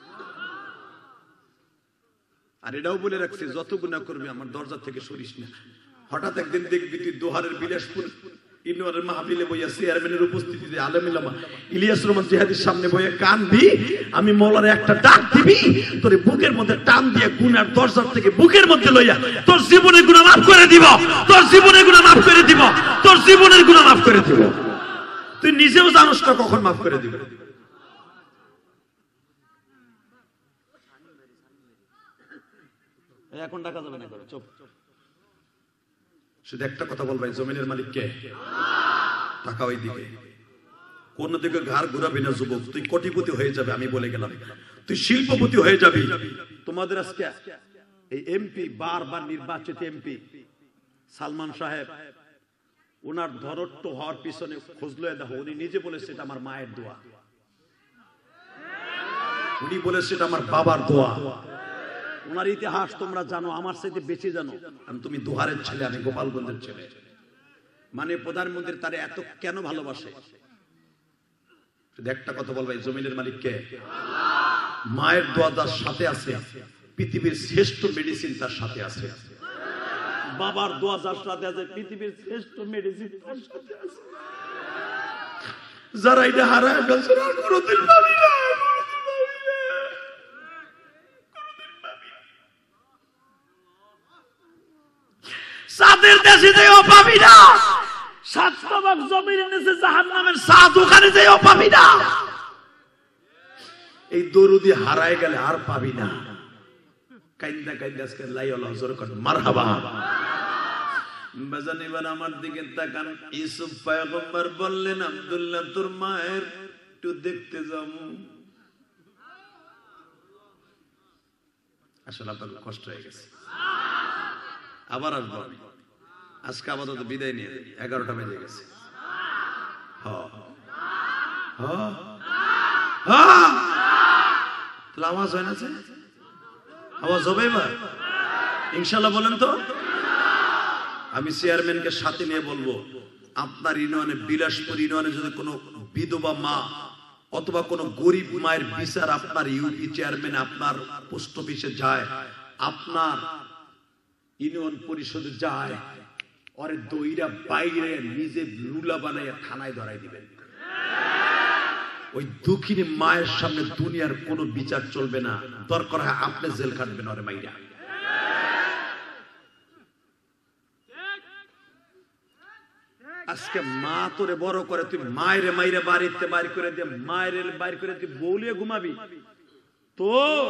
আর এটাও বলে রাখছি, যত গুনাহ করবি আমার দরজা থেকে সরিস না। হঠাৎ একদিন দেখবি তুই দোহারের বিলাসপুর ইনোয়ারের মাহফিলে বইয়া চেয়ারম্যানের উপস্থিতিতে আলেম উলামা ইলিয়াস রহমান জিহাদির সামনে বইয়া কানবি, আমি মওলারে একটা ডাক দিবি, তোর বুকের মধ্যে টান দিয়ে গুনার দরজা থেকে বুকের মধ্যে লইয়া তোর জীবনের গুনাহ মাফ করে দিব, তোর জীবনের গুনাহ মাফ করে দিব, তোর জীবনের গুনাহ মাফ করে দিব। তুই নিজেও জানোস না কখন মাফ করে দিবে। এখন ডাকা যাবে না, চুপ। শুধু একটা কথা বলবে, জমিনের মালিক কে? টাকা ওই দিকে, কোন দিকে ঘাড় ঘুরাবি না যুবক, তুই কোটিপতি হয়ে যাবে। আমি বলে গেলাম, তুই শিল্পপতি হয়ে যাবি। তোমাদের আজকে এই এমপি, বারবার নির্বাচিত এমপি সালমান সাহেব, ওনার ধরট্ট হওয়ার পিছনে খুঁজলো দেখো, উনি নিজে বলেছে এটা আমার মায়ের দোয়া, উনি বলেছে এটা আমার বাবার দোয়া। ওনার ইতিহাস তোমরা জানো, আমার সাথে বেশি জানো। তুমি দোহারের ছেলে, আমি গোপালগঞ্জের ছেলে। মানে প্রধানমন্ত্রী তারে এত কেন ভালোবাসে? একটা কথা বলবো, এই জমিনের মালিক কে? মায়ের দোয়া তার সাথে আছে, পৃথিবীর শ্রেষ্ঠ মেডিসিন তার সাথে আছে। বাবার দোয়া যার সাথে আছে, পৃথিবীর শ্রেষ্ঠ মেডিসিন তার সাথে আছে। যারা এটা হারায় ফেলছে না, কোনোদিন পাবি না। সাদের দেশে যেও পাবি না, 7 ভাগ জমির নিচে জাহান্নামের সাদ, ওখানে যেও পাবি না। এই দরুদি হারায় গেলে আর পাবি না। কাইন্দা কাইন্দা আজকে লাইওয়ালা হুজুর কোন মারহাবা। বাজান এবার আমার দিকে তাকান। ইউসুফ পয়গম্বর বললেন, আব্দুল্লাহ তোর মায়ের একটু দেখতে যাবো। আসলে আপনার কষ্ট হয়ে গেছে, আবার আসবো আমি। আজকে আপাতত বিদায় নিয়ে 11টা বেজে গেছে। আওয়াজ হয় না, আওয়াজ হবে এবার ইনশাল্লাহ? বলেন তো। আমি চেয়ারম্যানকে সাথে নিয়ে বলবো, আপনার ইউনিয়নে, বিলাসপুর ইউনিয়নে যদি কোনো বিধবা মা অথবা কোনো গরিব মায়ের বিচার আপনার ইউপি চেয়ারম্যান আপনার পোস্ট অফিসে যায়, আপনার ইউনিয়ন পরিষদে যায়, ওরে দইরা বাইরে নিজে লুলা বানাইয়া থানায় ধরাই দিবেন। ওই দুঃখিনী মায়ের সামনে দুনিয়ার কোনো বিচার চলবে না, দরকার হয় আপনি জেল খাটবেন ওরে মাইরা। আজকে মা তোরে বড় করে, তুই মায়ের মাইরে বাড়িতে বাইর করে দিয়ে, মায়ের বাইর করে তুই বউলিয়ে ঘুমাবি, তোর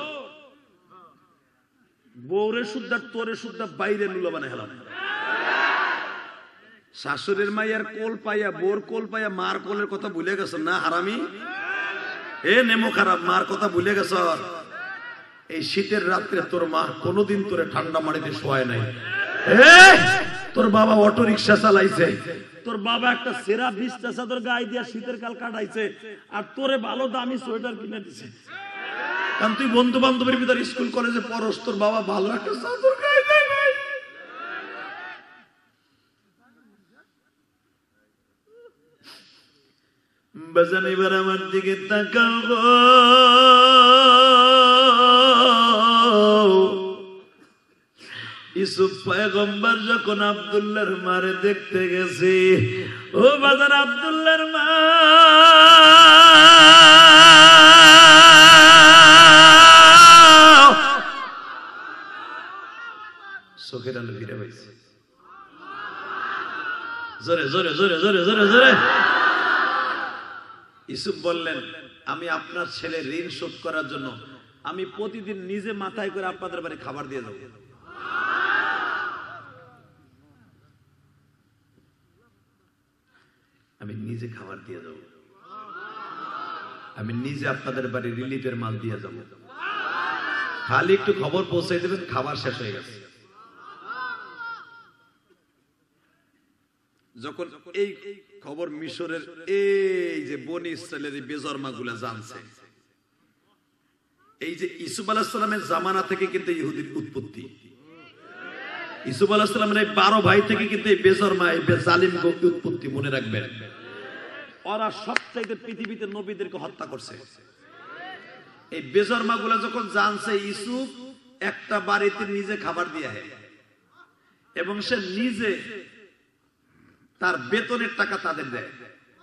বউরে শুদ্ধা তোরে শুদ্ধা বাইরে লুলা বানাই হেলাম। শাশুড়ির মাইয়ার কোল পাইয়া, বোর কোল পাইয়া মার কোলের কথা ভুলে গেছ না হারামি? এ নেমো খারাপ, মার কথা ভুলে গেছ। এই শীতের রাত্রে তোর মা কোনোদিন তোরে ঠান্ডা মাটিতে শোয়ায় নাই। তোর বাবা অটো রিক্সা চালাইছে, তোর বাবা একটা সেরা 20টা চাদর গায়ে দিয়া শীতের কাল কাটাইছে, আর তোরে ভালো দামি সোয়েটার কিনে দিছে। কারণ তুই বন্ধু বান্ধবের ভিতর স্কুল কলেজে পড়স, তোর বাবা ভালো একটা চাদর গায়ে দেয় নাই। বাজান এবার আমার দিকে তাকাও গো। ইউসুফ পয়গম্বর যখন আব্দুল্লাহর মারে দেখতে গেছে, ও বাজার আব্দুল্লাহর মা চোখের আলো ফিরে পাইছে। জোরে জোরে জোরে জোরে জোরে জোরে। ইউসুফ বললেন, আমি আপনার ছেলের ঋণ শোধ করার জন্য আমি প্রতিদিন নিজে মাথায় করে আপনাদের বাড়ি খাবার দিয়ে যাবো। আমি নিজে খাবার দিয়ে যাবো, আমি নিজে আপনাদের বাড়ি রিলিফের মাল দিয়ে যাব, খালি একটু খবর পৌঁছাই দেবেন খাবার শেষ হয়ে গেছে। যখন এই খবর মিশরের এই যে বনি ইসরায়েলের বেজরমা গুলা জানছে, এই যে ইউসুফ আলাইহিস সালামের জামানা থেকে কিন্তু ইহুদির উৎপত্তি। ইউসুফ আলাইহিস সালামের এই 12 ভাই থেকে কিন্তু এই বেজরমা এই জালিম উৎপত্তি, মনে রাখবেন। ওরা সবচাইতে পৃথিবীতে নবীদেরকে হত্যা করছে। এই বেজরমা গুলা যখন জানছে ইউসুফ একটা বাড়িতে নিজে খাবার দিয়ে এবং সে নিজে তার বেতনের টাকা তাদের দেয়,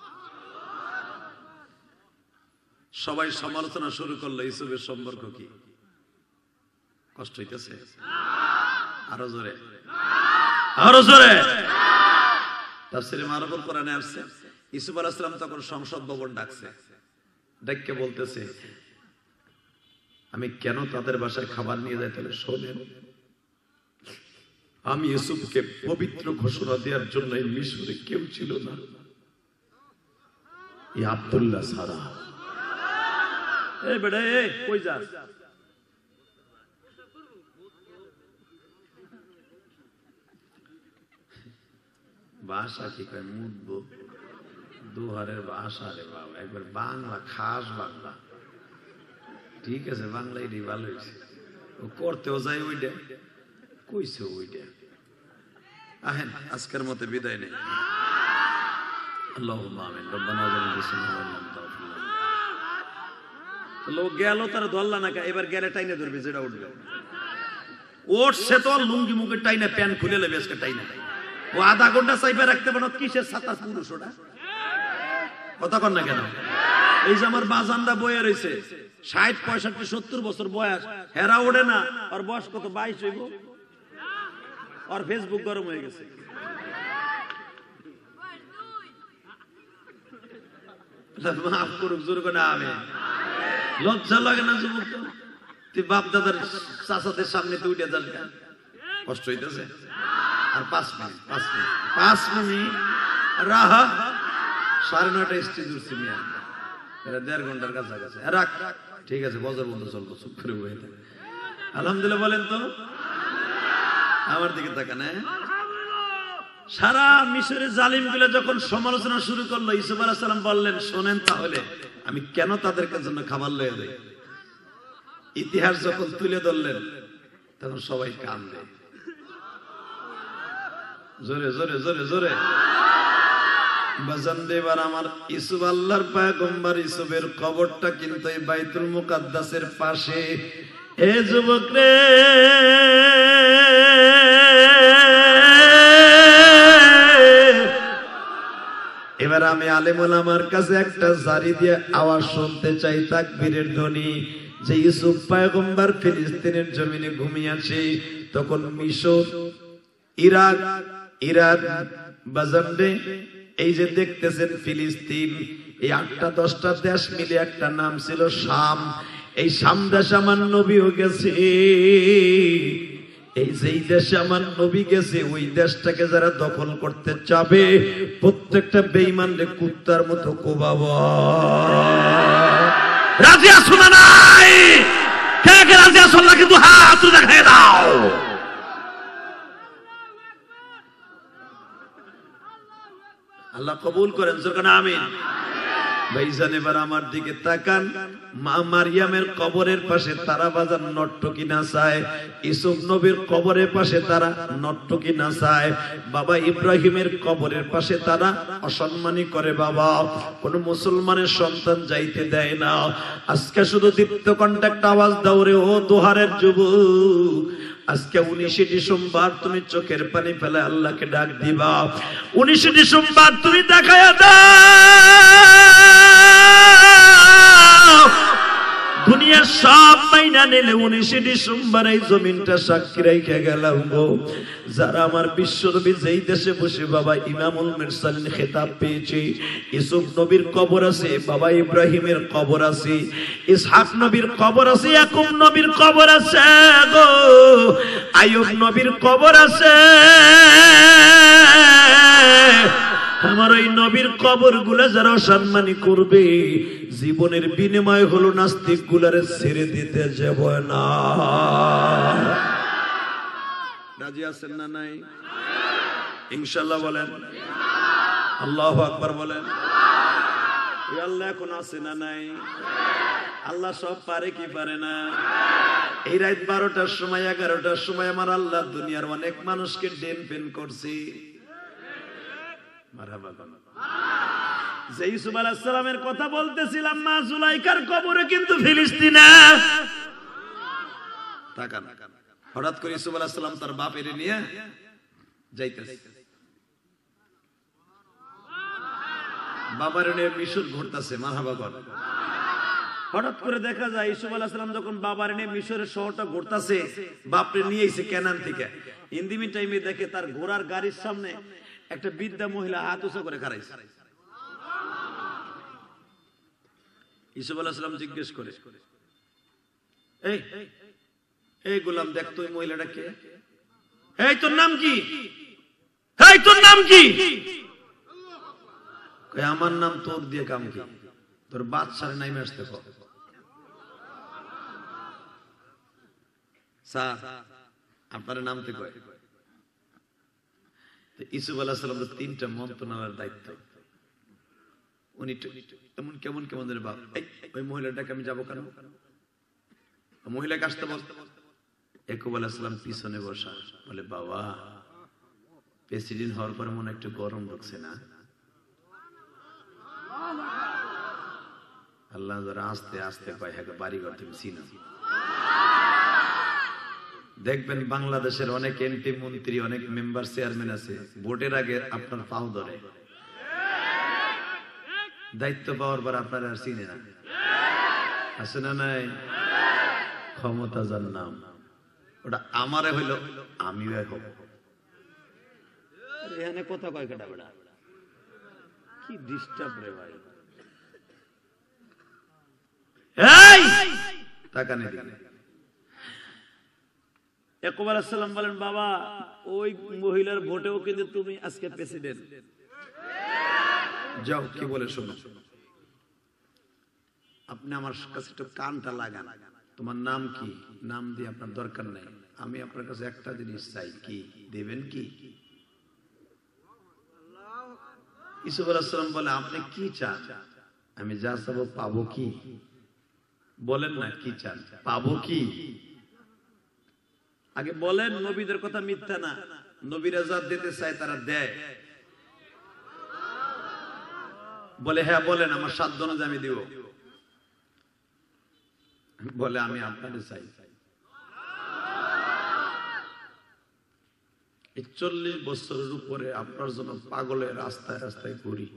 সবাই সমালোচনা শুরু করলো ইউসুফের সম্পর্ক কি। কষ্ট হইতেছে? আরো জোরে আরো জোরে। তাফসীরে মারুফুল কোরআনে আসছে, ইউসুফ আলাইহিস সালাম তখন সংসদ ভবন ডাকছে, ডাককে বলতেছে, আমি কেন তাদের বাসায় খাবার নিয়ে যাই? তাহলে শোনেন, আমি ইউসুফকে পবিত্র ঘোষণা দেওয়ার জন্য এই মিশরে কেউ ছিল না, এই আব্দুল্লাহ ছাড়া। এই বেটা, এই কই যাস? ভাষা কি কয়? মুদবো দুহারের ভাষা রে বাবা, একবার বাংলা, খাস বাংলা। ঠিক আছে, বাংলা এটাই ভালো হয়েছে। ও করতেও যায় ওইটা, কইছে ওইটা। আহেন, আজকের মতো বিদায় নেই। আল্লাহুম্মা আমিন। রব্বানা যালিম বিসমিল্লাহ লোক গেল, তারা ধরলা না, এবার গেলে টাইনে ধরবে, যেটা উঠবে ওঠছে তো লুঙ্গি মুখে টাইনে প্যান্ট খুলে নেবে আজকে টাইনে। ও আধা ঘন্টা চাইপে রাখতে পারো, কিসের সাতার পুরুষ ওটা? কথা কন না কেন? এই যে আমার বাজানরা বয়ে রয়েছে 60, 65, 70 বছর বয়স, হেরা ওঠে না। আর বয়স কত? 22 হইব। আর ফেসবুক গরম হয়ে গেছে। মাফ করুক, জোর করে আমি লজ্জা লাগে না যুবক? তুই বাপ দাদার চাচাদের সামনে তুই উঠে যাস, কষ্ট হইতেছে? আর 5 মিনিট রাহা, 9:30 স্টেজ উঠছি মিয়া, 1.5 ঘন্টার কাছাকাছি। রাখ, ঠিক আছে, বজর বন্ধ চলবো, চুপ করে বয়ে থাকে। আলহামদুলিল্লাহ বলেন তো, আমার দিকে তাকান। সারা মিশরের জালিম গুলা যখন সমালোচনা শুরু করলো, ইউসুফ আলাইহিস সালাম বললেন, শোনেন তাহলে আমি কেন তাদেরকে জন্য খাবার লয়ে যাই। ইতিহাস যখন তুলে ধরলেন তখন সবাই কান্দে। জোরে জোরে জোরে জোরে। বাজান দেবার আমার ইউসুফ, আল্লাহর পয়গম্বর ইউসুফের কবরটা কিন্তু এই বাইতুল মুকাদ্দাসের পাশে। এ যুবক রে, এবার আমি আলেম ওলামার কাছে একটা জারি দিয়ে আওয়াজ শুনতে চাই, তাকবীরের ধ্বনি, যে ইউসুফ পয়গম্বর ফিলিস্তিনের জমিনে ঘুমিয়ে আছে, তখন মিশর, ইরাক, ইরান, বাজারে এই যে দেখতেছেন ফিলিস্তিন, এই 8-10টা দেশ মিলে একটা নাম ছিল শাম। এই শাম দেশে আমার নবীও গেছে। এই যেই দেশে আমার নবী গেছে, ওই দেশটাকে যারা দখল করতে চাবে, প্রত্যেকটা বেঈমান রে কুত্তার মতো কোবাবো। রাজি আছো না নাই? কে কে রাজি আছো না? কিন্তু হাত দেখায় দাও। আল্লাহ কবুল করেন, জোরে আমিন। ভাইজান এবার আমার দিকে তাকান। মা মারিয়ামের কবরের পাশে তারা বাজার নর্তকী নাচায়, ইউসুফ নবীর কবরের পাশে তারা নর্তকী নাচায়, বাবা ইব্রাহিমের কবরের পাশে তারা অসম্মানী করে। বাবা কোন মুসলমানের সন্তান যাইতে দেয় না। আজকে শুধু দীপ্ত কণ্ঠে আওয়াজ দাও রে ও দোহারের যুবক, আজকে 19 ডিসেম্বর তুমি চোখের পানি ফেলে আল্লাহকে ডাক দিবা। 19 ডিসেম্বর তুমি দেখায়া দাও, দুনিয়া সব মাইনা নিলে 19 ডিসেম্বর এই জমিনটা সাক্ষী রেখে গেলাম গো। যারা আমার বিশ্বনবী যেই দেশে বসে বাবা ইমামুল মুরসালিন খেতাব পেয়েছে, ইউসুফ নবীর কবর আছে, বাবা ইব্রাহিমের কবর আছে, ইসহাক নবীর কবর আছে, ইয়াকুব নবীর কবর আছে গো, আইয়ুব নবীর কবর আছে। আমার ওই নবীর কবর গুলা যারা অসম্মানী করবে, জীবনের বিনিময় হলো নাস্তিক গুলারে ছেড়ে দিতে যাব না। রাজি আছেন না নাই? ইনশাআল্লাহ বলেন, আল্লাহু আকবার বলেন। আল্লাহ এখন আছে না নাই? আল্লাহ সব পারে কি পারে না? এই রাত 12টার সময় 11টার সময় আমার আল্লাহ দুনিয়ার অনেক মানুষকে ডেন পেন করছি। যে ইউসুফ আলাইহিস সালামের কথা বলতেছিলাম, মা জুলাইখার কবরে কিন্তু ফিলিস্তিনে। তাকান, হঠাৎ করে ইউসুফ আলাইহিস সালাম তার বাপের নিয়ে যাইতেছে, বাবার নিয়ে মিশর ঘুরতেছে। মারহাবা বল। হঠাৎ করে দেখা যায় ইউসুফ আলাইহিস সালাম যখন বাবার নিয়ে মিশরের শহরটা ঘুরতেছে, বাপরে নিয়ে এসে কেনান থেকে, ইন্দিমি টাইমে দেখে তার ঘোড়ার গাড়ির সামনে একটা বৃদ্ধা মহিলা হাত উঁচু করে খাড়াইছে। ইউসুফ আলাইহিস সালাম জিজ্ঞেস করে, এই গোলাম দেখ তো, এই মহিলাটা কে? এই তোর নাম কি? এই তোর নাম কি? আমার নাম তোর দিয়ে কাম কি? তোর বাদশার নামে আসতে কর। স্যার আপনার নামতে কয়। ইউসুফ আলাইহিস সালাম 3টা মন্ত্রণালয়ের দায়িত্ব। উনি এমন কেমন কেমন বাপ, ওই মহিলাটাকে আমি যাবো কেন? মহিলাকে আসতে বল। ইয়াকুব আলাইহিস সালাম পিছনে বসা, বলে বাবা প্রেসিডেন্ট হওয়ার পর মনে একটু গরম ঢুকছে না? আল্লাহ যারা আস্তে আস্তে কয়, হ্যাঁ বাড়ি ঘর তুমি চিনো। দেখবেন বাংলাদেশের অনেক এমপি মন্ত্রী, অনেক মেম্বার চেয়ারম্যান আছে, ভোটের আগে আপনার পাও ধরে, দায়িত্ব পাওয়ার পর আপনার আর চিনে না। আছে না নাই? ক্ষমতা যার নাম, ওটা আমারে হইল আমিও হব। এখানে কথা কয় কেটা বেড়া, কি ডিস্টার্ব রে ভাই। তাকানে ইয়াকুব আলাইহিস সালাম বলেন, বাবা ওই মহিলার ভোটেও কিন্তু তুমি আজকে প্রেসিডেন্ট। যাও কি বলে শোনো, আপনি আমার কাছে একটু কানটা লাগান। তোমার নাম কি? নাম দিয়ে আপনার দরকার নাই, আমি আপনার কাছে একটা জিনিস চাই, কি দেবেন? কি? ইউসুফ আলাইহিস সালাম বলে, আপনি কি চান? আমি যা চাবো পাবো কি? বলেন না কি চান, পাবো কি? আগে বলেন। নবীদের কথা মিথ্যা না, নবীরা যা দিতে চায় তারা দেয়। বলে হ্যাঁ বলেন, আমার সাধ্য অনুযায়ী আমি দিব। বলে আমি আপনাদের চাই। 41 বছরের উপরে আপনার জন্য পাগলের রাস্তায় রাস্তায় ঘুরি।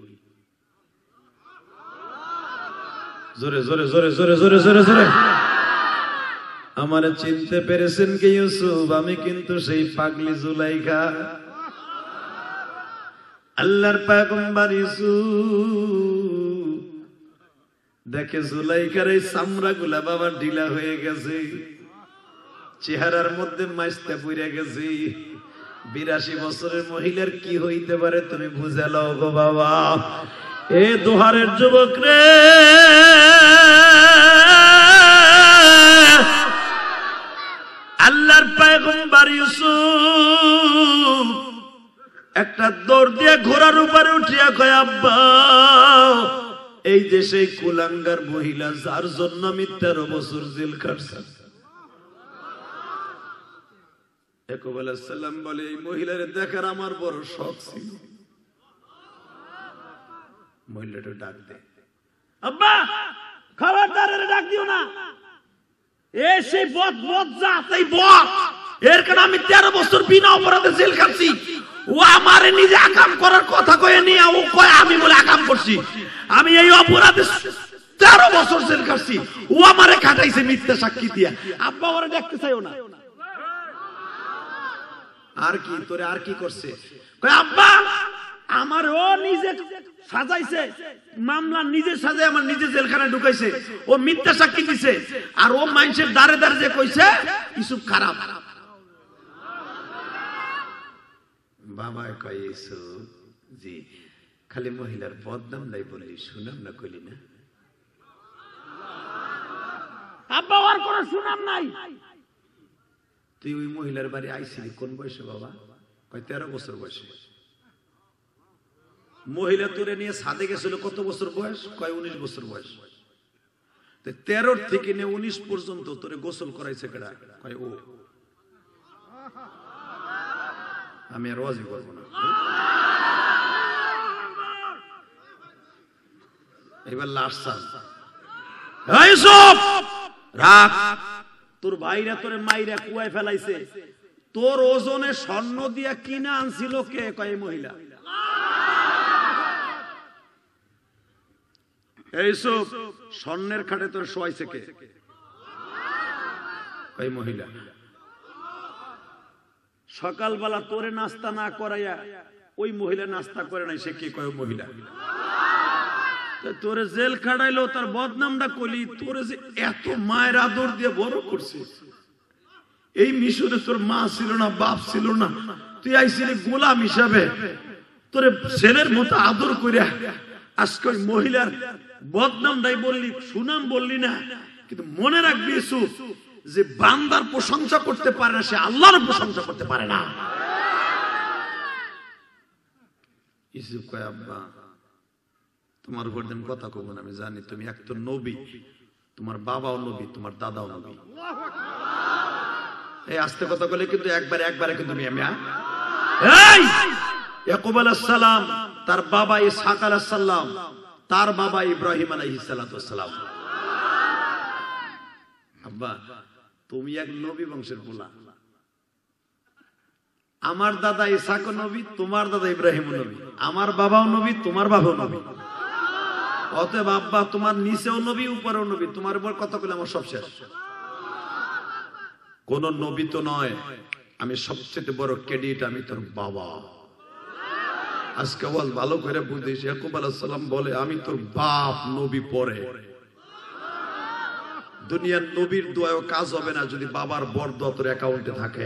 জোরে জোরে জোরে জোরে জোরে জোরে জোরে। আমার চিনতে পেরেছেন কি ইউসুফ? আমি কিন্তু সেই পাগলি জুলাইখা, আল্লাহর পয়গম্বর ইউসুফ। দেখে জুলাইখার এই চামড়া গুলা বাবা ঢিলা হয়ে গেছে, চেহারার মধ্যে মাইস্তা পড়ে গেছে। 82 বছরের মহিলার কি হইতে পারে তুমি বুঝে লও গো বাবা। এ দোহারের যুবক রে, আল্লাহর পয়গম্বর ইউসুফ একটা দৌড় দিয়ে ঘোড়ার উপরে উঠিয়া কয়, আব্বা এই যে সেই কুলাঙ্গার মহিলা যার জন্য আমি 13 বছর জেল কাটছি। ইয়াকুব আলাইহিস সালাম বলে এই মহিলারে দেখার আমার বড় শখ ছিল। মহিলাটা ডাক দে, আব্বা খবরদার এর ডাক দিও না, এই সেই বদ জাত, এই বদ এর কারণে আমি 13 বছর বিনা অপরাধে জেল খাচ্ছি। ও আমারে নিজে আকাম করার কথা কয়ে নিয়ে ও কয় আমি বলে আকাম করছি, আমি এই অপরাধে 13 বছর জেল খাচ্ছি। ও আমারে খাটাইছে মিথ্যা সাক্ষী দিয়া। আব্বা ওরে দেখতে চাইও না। আর কি তোরে আর কি করছে? কয় আব্বা আমার ও নিজে সাজাইছে, মামলা নিজে সাজায় আমার নিজে জেলখানায় ঢুকাইছে, ও মিথ্যা সাক্ষী দিছে, আর ও মানুষের দাঁড়ে দাঁড়ে যে কইছে ইসুফ খারাপ। বাবা কয় ইউসুফ জি, খালি মহিলার বদনাম নাই বললি, সুনাম না কইলি না? আব্বা আর কোন সুনাম নাই। তুই ওই মহিলার বাড়ি আইছিলি কোন বয়সে বাবা? কয় 13 বছর বয়সে। মহিলা তোরে নিয়ে সাদে গেছিল কত বছর বয়স? কয় 19 বছর বয়স। 13 থেকে নিয়ে 19 পর্যন্ত তোরে গোসল করাইছে কেডা? কয় ও। আমি আর ওয়াজি করব না। এবার লাশ চান। এই সব রাখ, তোর ভাইরা তোরে মাইরা কুয়ায় ফেলাইছে, তোর ওজনে স্বর্ণ দিয়া কিনা আনছিল কে? কয় মহিলা। এইসব স্বর্ণের খাটে তোর শোয়াইছে কে? কয় মহিলা। সকালবেলা তোরে নাস্তা না করাইয়া ওই মহিলা নাস্তা করে নাই, সে কে? কয় মহিলা। তোরে জেল খাটাইলো, তার বদনামটা কইলি, তোরে যে এত মায়ের আদর দিয়ে বড় করছে, এই মিশরে তোর মা ছিল না, বাপ ছিল না, তুই আইছিলি গোলাম হিসাবে, তোরে ছেলের মতো আদর কইরা আজকে ওই মহিলার বদনামটাই বললি, সুনাম বললি না। কিন্তু মনে রাখবি ইউসুফ, যে বান্দার প্রশংসা করতে পারে না সে আল্লাহর প্রশংসা করতে পারে না। ইউসুফ কয় আব্বা তোমার উপর দিন কথা কব না, আমি জানি তুমি এক তো নবী, তোমার বাবাও নবী, তোমার দাদাও নবী। এই আস্তে কথা বলে কিন্তু একবারে কিন্তু আমি এই ইয়াকুব আলাইহিস সালাম, তার বাবা ইসহাক আলাইহিস সালাম, তার বাবা ইব্রাহিম আলাইহিস সালাম। আব্বা তুমি এক নবী বংশের পোলা, আমার দাদা ইসহাক নবী, তোমার দাদা ইব্রাহিম নবী, আমার বাবাও নবী, তোমার বাবাও নবী। অতএব আব্বা তোমার নিচেও নবী, উপরেও নবী, তোমার উপর কথা বলে আমার সব শেষ। কোন নবী তো নয়, আমি সবচেয়ে বড় ক্রেডিট আমি তোর বাবা। আজকে বল ভালো করে বুঝিস, ইয়াকুব আলাইহিস সালাম বলে আমি তোর বাপ, নবী পরে। দুনিয়ার নবীর দোয়াও কাজ হবে না যদি বাবার বরদোয়া তোর অ্যাকাউন্টে থাকে।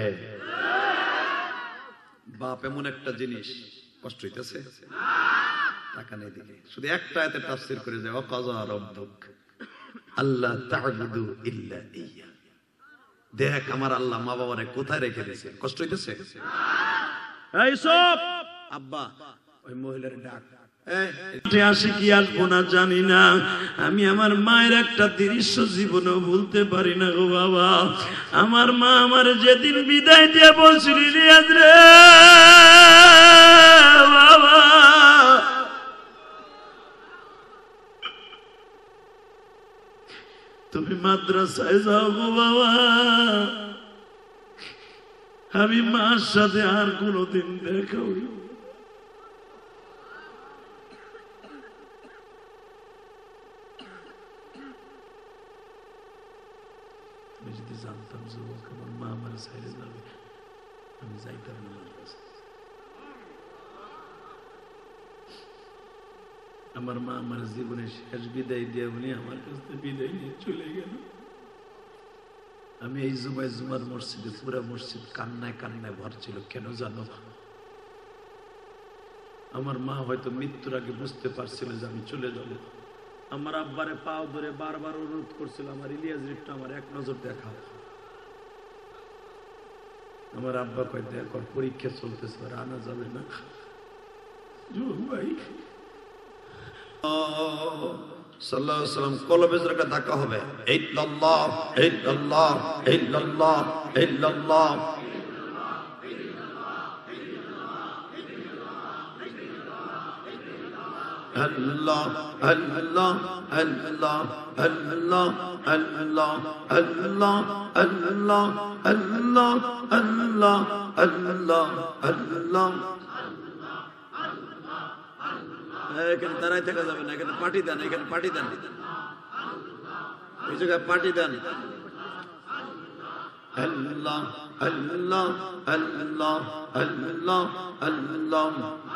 বাপ এমন একটা জিনিস, কষ্ট হইতেছে টাকা নেই দিকে, শুধু একটা আয়াতে তাফসীর করে যায়, ওয়াকাযা রাব্বুক আল্লা তা'বুদু ইল্লা ইয়্যা। দেখ আমার আল্লাহ মা বাবারে কোথায় রেখে দিয়েছে, কষ্ট হইতেছে। এই সব আব্বা ওই মহিলার ডাক, আসি কি আসবো না জানি না, আমি আমার মায়ের একটা দৃশ্য জীবনেও ভুলতে পারি না গো বাবা। আমার মা আমার যেদিন বিদায় দিয়ে বলছিল, ইলিয়াস রে বাবা, তুমি মাদ্রাসায় যাও গো বাবা, আমি মার সাথে আর কোনোদিন দেখা হইল। আমি যদি জানতাম যে আমার মা আমার সাইডে যাবে, আমি যাইতাম না। আমার মা আমার জীবনে শেষ বিদায় দিয়ে উনি আমার কাছ থেকে বিদায় নিয়ে চলে গেল। আমি এই জুমার মসজিদে, পুরা মসজিদ কান্নায় কান্নায় ভরছিল। কেন জানো? আমার মা হয়তো মৃত্যুর আগে বুঝতে পারছিল যে আমি চলে যাব। আমার আব্বারে পাও ধরে বারবার অনুরোধ করছিল, আমার ইলিয়াস একটু আমার এক নজর দেখা। আমার আব্বা কয় দেখ পরীক্ষা চলতেছে, আর আনা যাবে না। ভাই সাল্লাল্লাহু আলাইহি ওয়াসাল্লাম কলবে জোরে ধাক্কা হবে, ইল্লাল্লাহ ইল্লাল্লাহ ইল্লাল্লাহ ইল্লাল্লাহ। আল্লাহ আল্লাহ আল্লাহ আল্লাহ আল্লাহ আল্লাহ আল্লাহ আল্লাহ আল্লাহ আল্লাহ আল্লাহ। এখানে দাঁড়াই থাকা যাবে না, এখানে পার্টি দেন, এখানে পার্টি দেন, এই জায়গায় পার্টি দেন। আল্লাহ আল্লাহ আল্লাহ আল্লাহ আল্লাহ।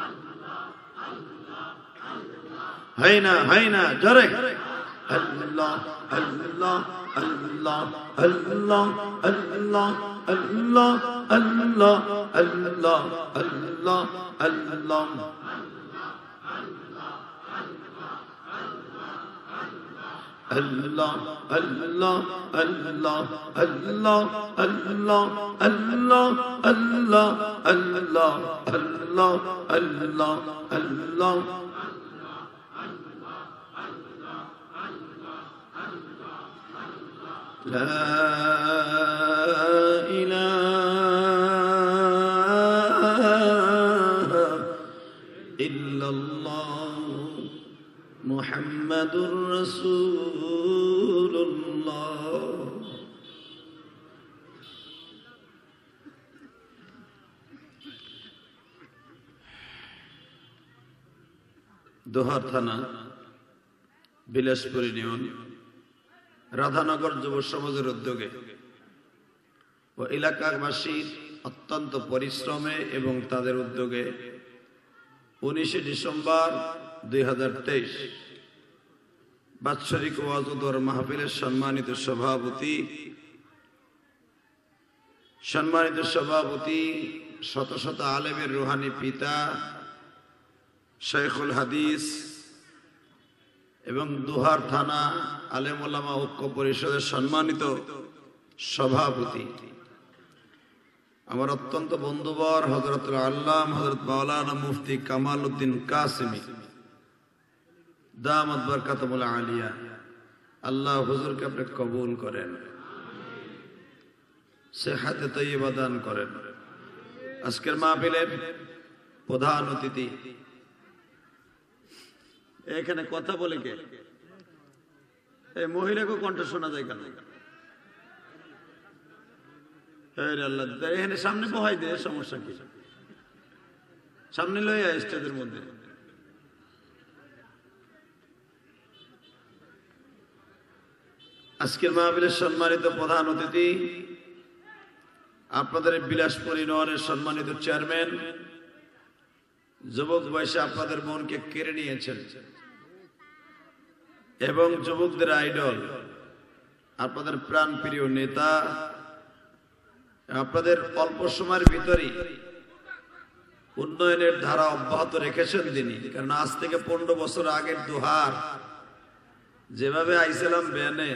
হয় না জোরে। আল্লাহ আল্লাহ আল্লাহ আল্লাহ আল্লাহ আল্লাহ আল্লাহ আল্লাহ আল্লাহ আল্লাহ। Allah Allah Allah Allah Allah Allah Allah Allah Allah Allah Allah La ilaha illallah Muhammadur Rasulullah। দোহার থানা, বিলাসপুর ইউনিয়ন, রাধানগর যুব সমাজের উদ্যোগে ও এলাকাবাসীর অত্যন্ত পরিশ্রমে এবং তাদের উদ্যোগে 19 ডিসেম্বর 2023 বাৎসরিক ওয়াজ ও দোয়া মাহফিলের সম্মানিত সভাপতি শত শত আলেমের রুহানি পিতা শেখুল হাদিস এবং দোহার থানা আলেম ওলামা ঐক্য পরিষদের সম্মানিত সভাপতি আমার অত্যন্ত বন্ধুবর হযরতুল আল্লামা হযরত মাওলানা মুফতি কামাল উদ্দিন কাসেমী দামাত বরকাতুল আলিয়া, আল্লাহ হুজুরকে আপনি কবুল করেন, সেহাতে তৈয়বা দান করেন। আজকের মাহফিলের প্রধান অতিথি, এখানে কথা বলে কে? এই মহিলাকে কণ্ঠ শোনা যায় কেন? আল্লাহ, এখানে সামনে বহাই দে, সমস্যা কি? সামনে লইয়া স্টেজের মধ্যে। আজকের মাহফিলের সম্মানিত প্রধান অতিথি, আপনাদের বিলাসপুর ইউনিয়নের সম্মানিত চেয়ারম্যান, যুবক বয়সে আপনাদের মনকে কেড়ে নিয়েছেন এবং যুবকদের আইডল, আপনাদের প্রাণ প্রিয় নেতা, আপনাদের অল্প সময়ের ভিতরেই উন্নয়নের ধারা অব্যাহত রেখেছেন তিনি। কারণ আজ থেকে 15 বছর আগের দোহার যেভাবে আইছিলাম ব্যানে,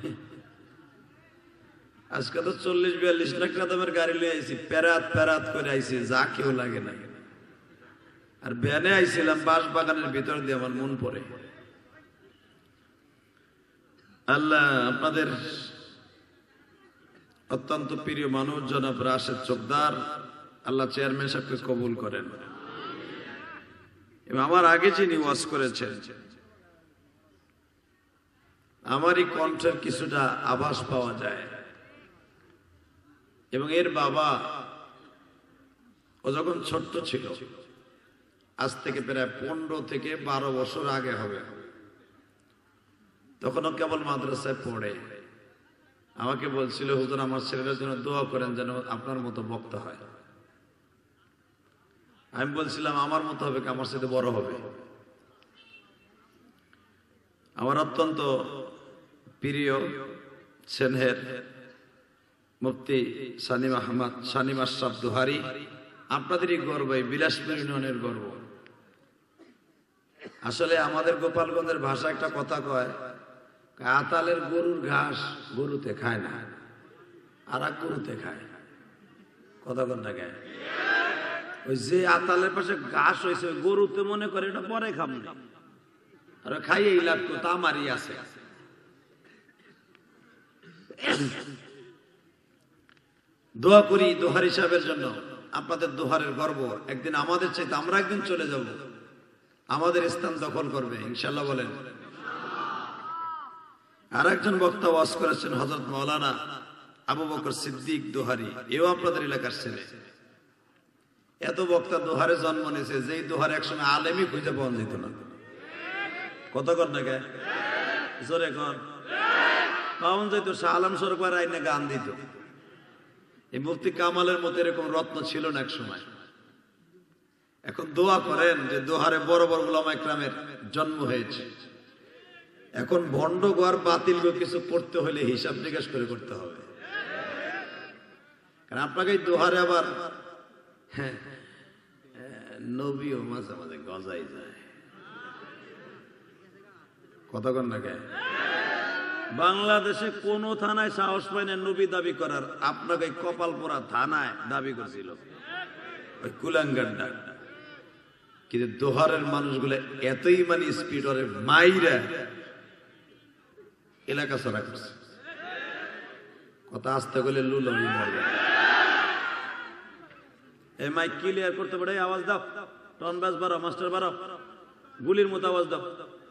আজকে তো 40-42 লাখ দামের গাড়ি লয়ে আইছি, প্যারাত করে আইছি, যা কেউ লাগে না। আর ব্যানে আইছিলাম বাঁশ বাগানের ভিতর দিয়ে, আমার মন পড়ে। আল্লাহ আপনাদের অত্যন্ত প্রিয় মানুষ জনাব রাশেদ চোকদার, আল্লাহ চেয়ারম্যান সাহেবকে কবুল করেন। এবং আমার আগে যিনি ওয়াজ করেছেন, আমারই কণ্ঠের কিছুটা আভাস পাওয়া যায়। এবং এর বাবা, ও যখন ছোট্ট ছিল, আজ থেকে প্রায় 15 থেকে 12 বছর আগে হবে, তখনও কেবল মাদ্রাসায় পড়ে, আমাকে বলছিল, হুজুর আমার ছেলের জন্য দোয়া করেন যেন আপনার মতো বক্তা হয়। আমি বলছিলাম আমার মতো হবে কি, আমার সাথে বড় হবে। আমার অত্যন্ত প্রিয় সেনহের মুফতি সানিম আশরাফ দোহারি, আপনাদেরই গর্ব, এই বিলাসপুর ইউনিয়নের গর্ব। আসলে আমাদের গোপালগঞ্জের ভাষা একটা কথা কয়, আতালের গরুর ঘাস গরুতে খায় না, আর এক গরুতে খায়। কথা কোনটা গায়? ওই যে আতালের পাশে ঘাস হয়েছে, ওই গরুতে মনে করে এটা পরে খাবো না, আর খাইয়ে লাভ তো আমারই আছে। দোয়া করি দোহার হিসাবের জন্য, আপনাদের দোহারের গর্ব। একদিন আমাদের চাইতে আমরা একদিন চলে যাব, আমাদের স্থান দখল করবে ইনশাল্লাহ বলেন। আর একজন বক্তা ওয়াজ করেছেন হযরত মাওলানা আবু বকর সিদ্দিক দোহারি, এও আপনাদের এলাকার ছেলে। এত বক্তা দোহারে জন্ম নিয়েছে, যেই দোহার একসময় আলেমই খুঁজে পাওয়া যেত না। কত কর না গে জোরে কর পাওয়া যেত, শাহ আলম সরকার আইনে গান দিত। এই মুফতি কামালের মতো এরকম রত্ন ছিল না এক সময়। এখন দোয়া করেন যে দোহারে বড় বড় উলামা ইকরামের জন্ম হয়েছে। এখন ভণ্ড গোয়ার বাতিল গো কিছু করতে হলে হিসাব নিকাশ করে করতে হবে, কারণ আপনাকে এই দোহারে আবার নবীও মাঝে মাঝে গজাই যায়। কতক্ষণ না কে বাংলাদেশে কোন থানায় সাহস পায় না নবী দাবি করার, আপনাকে কপাল পোড়া থানায় দাবি করছিল ওই কুলাঙ্গারটা। কিন্তু দোহারের মানুষগুলো এতই মানে স্পিড ওরে মাইরা এলাকা ছড়া করছে। কথা আসতে গেলে লুল মরবে। এই মাইক ক্লিয়ার করতে পারে, আওয়াজ দাও, টন বাস বাড়াও, মাস্টার বাড়াও, গুলির মতো আওয়াজ দাও।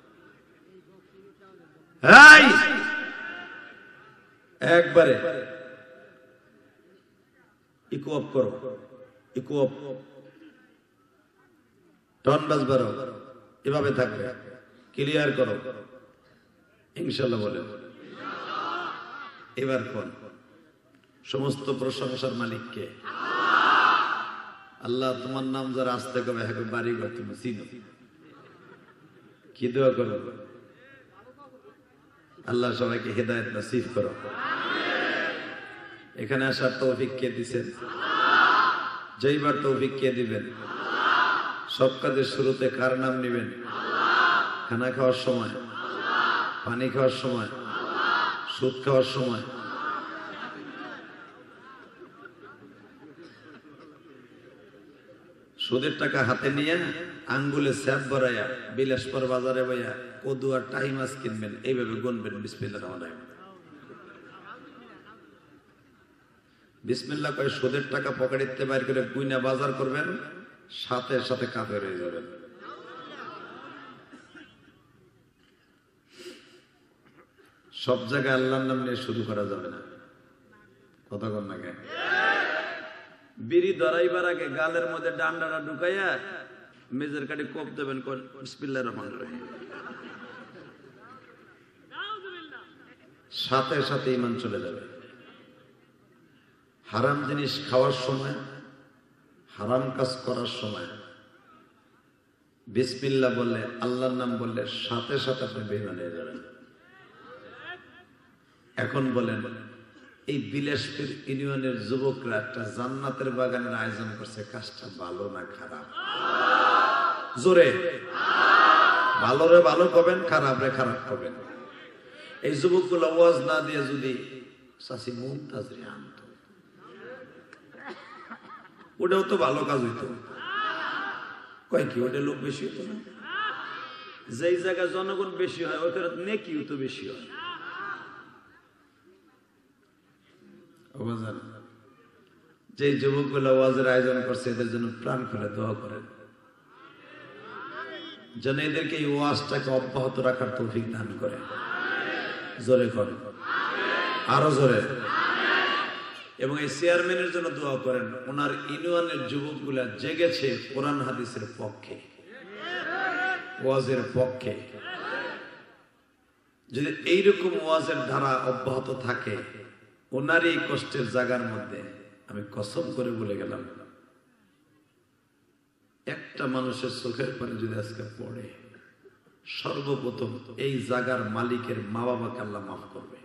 একবারে ইকো অফ করো, ইকো অফ, টন বাস বাড়াও, এভাবে থাকবে, ক্লিয়ার করো ইনশাল্লাহ বলে। এবার কোন সমস্ত প্রশংসার মালিককে আল্লাহ। তোমার নাম যারা আসতে কবে হ্যাঁ বাড়ি ঘর তুমি চিনো, কি দোয়া করো আল্লাহ সবাইকে হেদায়েত নসিব করো। এখানে আসার তৌফিক কে দিবেন? যেইবার তৌফিক কে দিবেন? সব কাজের শুরুতে কার নাম নিবেন? খানা খাওয়ার সময়, পানি খাওয়ার সময়, সুদ খাওয়ার সময়। সুদের টাকা হাতে নিয়ে আঙ্গুলে স্যাপ ভরাইয়া বিলাসপুর বাজারে ভাইয়া কদু আর টাই মাছ কিনবেন, এইভাবে গুনবেন বিসমিল্লাহ রহমানির রহিম। বিসমিল্লাহ কয়ে সুদের টাকা পকেটে বাইর করে গুইনা বাজার করবেন, সাথে সাথে কাফের হয়ে যাবেন। সব জায়গায় আল্লাহর নাম নিয়ে শুরু করা যাবে না। কতক্ষণ লাগে বিড়ি ধরাইবার আগে গালের মধ্যে ডান্ডাটা ঢুকাইয়া মেজের কাটে কোপ দেবেন, বিসমিল্লাহির রহমানির রহিম। সাথে সাথে ঈমান চলে যাবে। হারাম জিনিস খাওয়ার সময়, হারাম কাজ করার সময় বিসমিল্লাহ বললে, আল্লাহর নাম বললে সাথে সাথে আপনি বেঈমান হয়ে যাবেন। এখন বলেন, এই বিলাসপুর ইউনিয়নের যুবকরা একটা জান্নাতের বাগানের আয়োজন করছে, কাজটা ভালো না খারাপ? জোরে ভালো রে ভালো করবেন, খারাপ রে খারাপ করবেন। এই যুবকগুলো ওয়াজ না দিয়ে যদি চাচি মুমতাজ রে আনত, ওটাও তো ভালো কাজ হইতো। কয় কি ওটা লোক বেশি হতো না? যেই জায়গায় জনগণ বেশি হয় ওইখানে নেকিও তো বেশি হয়। যে যুবকগুলো ওয়াজের আয়োজন করছে এদের জন্য প্রাণ খুলে দোয়া করেন, যেন এদেরকে এই ওয়াজটাকে অব্যাহত রাখার তৌফিক দান করে। জোরে করেন, আরো জোরে। এবং এই চেয়ারম্যানের জন্য দোয়া করেন, ওনার ইউনিয়নের যুবকগুলা জেগেছে কোরআন হাদিসের পক্ষে, ওয়াজের পক্ষে। যদি এইরকম ওয়াজের ধারা অব্যাহত থাকে ওনার এই কষ্টের জায়গার মধ্যে, আমি কসম করে বলে গেলাম, একটা মানুষের চোখের পানি যদি আজকে পড়ে, সর্বপ্রথম এই জায়গার মালিকের মা বাবাকে আল্লাহ মাফ করবে।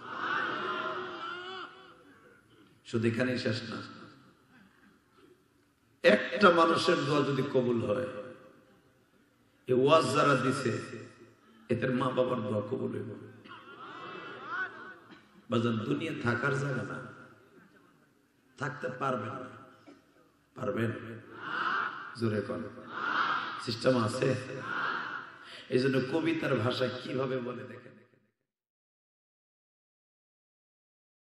শুধু এখানেই শেষ না, একটা মানুষের দোয়া যদি কবুল হয়, এই ওয়াজ যারা দিছে এদের মা বাবার দোয়া কবুল হইব। বাজার দুনিয়া থাকার জায়গা না, থাকতে পারবেন না। পারবেন? জোরে কোন সিস্টেম আছে? এই জন্য কবিতার ভাষা কিভাবে বলে দেখেন।